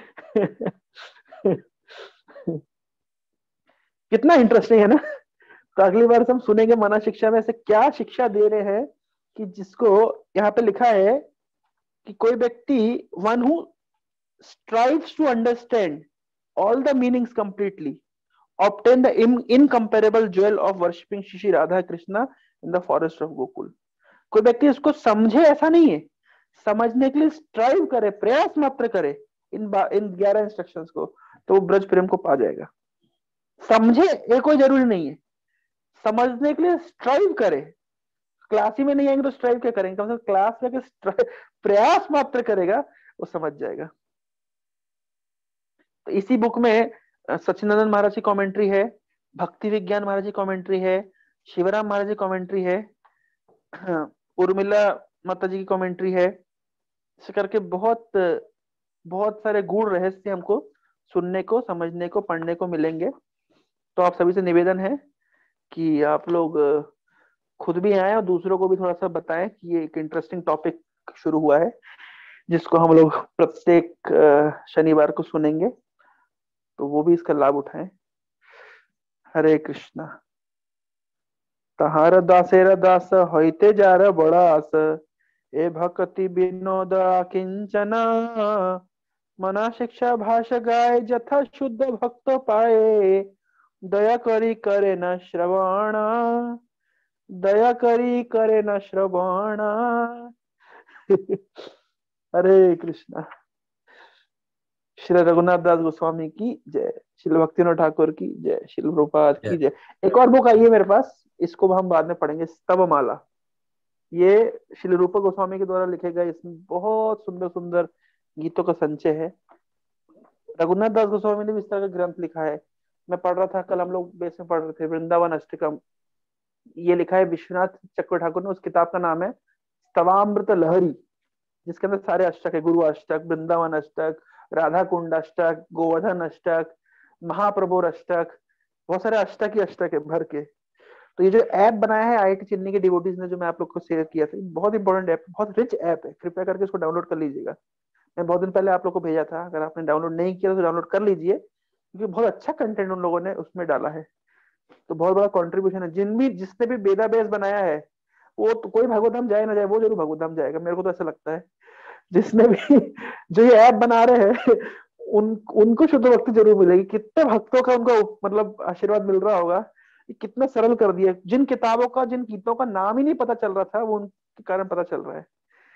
A: कितना इंटरेस्टिंग है ना। तो अगली बार हम सुनेंगे मना शिक्षा में ऐसे क्या शिक्षा दे रहे हैं कि जिसको यहाँ पे लिखा है कि कोई व्यक्ति one who strives to understand all the meanings completely obtain the incomparable jewel of worshipping Shri Radha Krishna in the forest of Gokul. कोई व्यक्ति इसको समझे ऐसा नहीं है, समझने के लिए स्ट्राइव करे, प्रयास मात्र करे इन 11 इंस्ट्रक्शंस को, तो वो ब्रज प्रेम को पा जाएगा। समझे ये कोई जरूरी नहीं है, समझने के लिए स्ट्राइव करे। क्लास ही में नहीं आएंगे तो स्ट्राइव क्या करेंगे? कम से कम क्लास में प्रयास मात्र करेगा, वो समझ जाएगा। तो इसी बुक में सच्चिदानंद महाराज की कमेंट्री है, भक्ति विज्ञान महाराज की कमेंट्री है, शिवराम महाराज की कमेंट्री है, उर्मिला माता जी की कमेंट्री है। इसे करके बहुत बहुत सारे गूढ़ रहस्य हमको सुनने को, समझने को, पढ़ने को मिलेंगे। तो आप सभी से निवेदन है कि आप लोग खुद भी आए और दूसरों को भी थोड़ा सा बताएं कि ये एक इंटरेस्टिंग टॉपिक शुरू हुआ है। जिसको हम लोग प्रत्येक शनिवार को सुनेंगे, तो वो भी इसका लाभ उठाएं। हरे कृष्णा। तहार दासेर दास होइते जार बड़ा आस, ए भक्ति विनोद किंचन, मना शिक्षा भाष गाय जथा शुद्ध भक्त पाए, दया करी करे न श्रवण, दया करी करे न श्रवण। हरे कृष्णा। श्री रघुनाथ दास गोस्वामी की जय, श्री भक्तिनाथ ठाकुर की जय, श्री प्रभुपाद की जय। एक और बुक आई है मेरे पास, इसको हम बाद में पढ़ेंगे, स्तवमाला। ये श्री रूप गोस्वामी के द्वारा लिखे गए, इसमें बहुत सुंदर सुंदर गीतों का संचय है। रघुनाथ दास गोस्वामी ने भी इस तरह का ग्रंथ लिखा है। मैं पढ़ रहा था कल, हम लोग बेस में पढ़ रहे थे, वृंदावन अष्टकम। ये लिखा है विश्वनाथ चक्रवर्ती ठाकुर ने। उस किताब का नाम है स्तवामृत लहरी, जिसके अंदर सारे अष्टक है, गुरु अष्टक, वृंदावन अष्टक, राधा कुंड अष्टक, गोवर्धन अष्टक, महाप्रभु अष्टक, बहुत सारे अष्टक ही अष्टक है भर के। तो ये जो ऐप बनाया है IIT चेन्नई के डिवोटीज ने, जो मैं आप लोग को शेयर किया था, बहुत इंपॉर्टेंट ऐप, बहुत रिच ऐप है, कृपया करके इसको डाउनलोड कर लीजिएगा। मैं बहुत दिन पहले आप लोग को भेजा था, अगर आपने डाउनलोड नहीं किया तो डाउनलोड कर लीजिए, क्योंकि बहुत अच्छा कंटेंट उन लोगों ने उसमें डाला है। तो बहुत बड़ा कंट्रीब्यूशन है। जिसने भी वेदा बेस बनाया है, वो तो कोई भगवत जाए ना जाए, वो जरूर भगवत जाएगा, मेरे को तो ऐसा लगता है। जिसने भी जो ये ऐप बना रहे हैं, उनको शुद्ध भक्ति जरूर मिलेगी। कितने भक्तों का उनको मतलब आशीर्वाद मिल रहा होगा, कितना सरल कर दिया। जिन किताबों का, जिन गीतों का नाम ही नहीं पता चल रहा था, वो उनके कारण पता चल रहा है।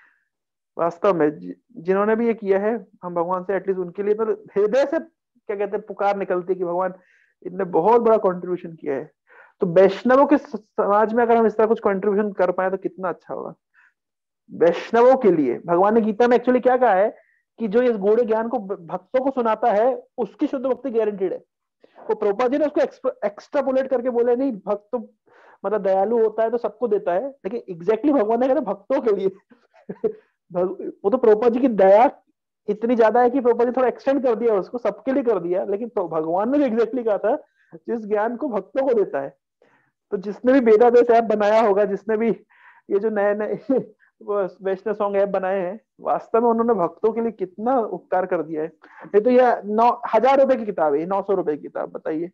A: वास्तव में जिन्होंने भी ये किया है, हम भगवान से एटलीस्ट उनके लिए तो हृदय से क्या कहते हैं पुकार निकलती है कि भगवान इनने बहुत बड़ा कंट्रीब्यूशन किया है। तो वैष्णवों के समाज में अगर हम इस तरह कुछ कंट्रीब्यूशन कर पाए तो कितना अच्छा होगा वैष्णवों के लिए। भगवान ने गीता में एक्चुअली क्या कहा है कि जो इस गूढ़ ज्ञान को भक्तों को सुनाता है, उसकी शुद्ध भक्ति गारंटीड है। वो प्रभुपाद जी ने उसको एक्स्ट्रापोलेट करके बोले, नहीं भक्त तो मतलब दयालु होता है तो सबको देता है, लेकिन एग्जैक्टली भगवान ने कहा भक्तों के लिए। वो तो प्रभुपाद जी की दया इतनी ज्यादा है कि प्रभुपाद जी थोड़ा एक्सटेंड कर दिया, उसको सबके लिए कर दिया, लेकिन तो भगवान ने भी एग्जैक्टली कहा था जिस ज्ञान को भक्तों को देता है। तो जिसने भी वेदाबेस ऐप बनाया होगा, जिसने भी ये जो नए नए वैष्णव सॉन्ग ऐप बनाए हैं, वास्तव में उन्होंने भक्तों के लिए कितना उपकार कर दिया है। नहीं तो ये 9,000 रुपए की किताब है, 900 रुपए की किताब, बताइए।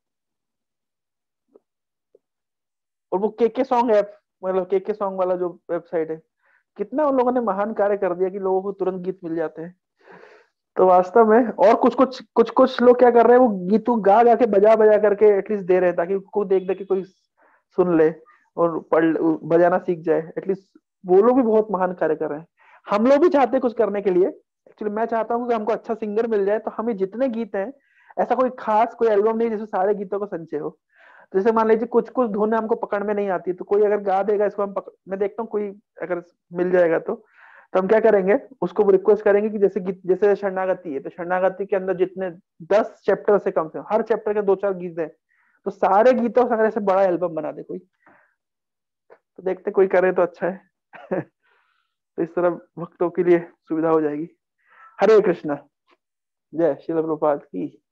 A: और वो के सॉन्ग ऐप, मतलब के सॉन्ग वाला जो वेबसाइट है, कितना उन लोगों ने महान कार्य कर दिया कि लोगों को तुरंत गीत मिल जाते हैं। तो वास्तव में और कुछ लोग क्या कर रहे हैं, वो गीतों गा गा के बजा बजा करके एटलीस्ट दे रहे हैं, ताकि कोई देख देख के कोई सुन ले और बजाना सीख जाए। एटलीस्ट वो लोग भी बहुत महान कार्य कर रहे हैं। हम लोग भी चाहते हैं कुछ करने के लिए। एक्चुअली मैं चाहता हूँ कि हमको अच्छा सिंगर मिल जाए, तो हमें जितने गीत हैं, ऐसा कोई खास कोई एल्बम नहीं जिसमें सारे गीतों का संचय हो। जैसे मान लीजिए कुछ धुन हमको पकड़ में नहीं आती, तो कोई अगर गा देगा इसको, मैं देखता हूँ कोई अगर मिल जाएगा तो हम क्या करेंगे, उसको रिक्वेस्ट करेंगे कि जैसे शरणागति है, तो शरणागति के अंदर जितने 10 चैप्टर से कम से हर चैप्टर के 2-4 गीत हैं, तो सारे गीतों संग्रह से बड़ा एल्बम बना दे कोई। तो देखते कोई करे तो अच्छा है। तो इस तरह भक्तों के लिए सुविधा हो जाएगी। हरे कृष्णा। जय श्री प्रभुपाद की।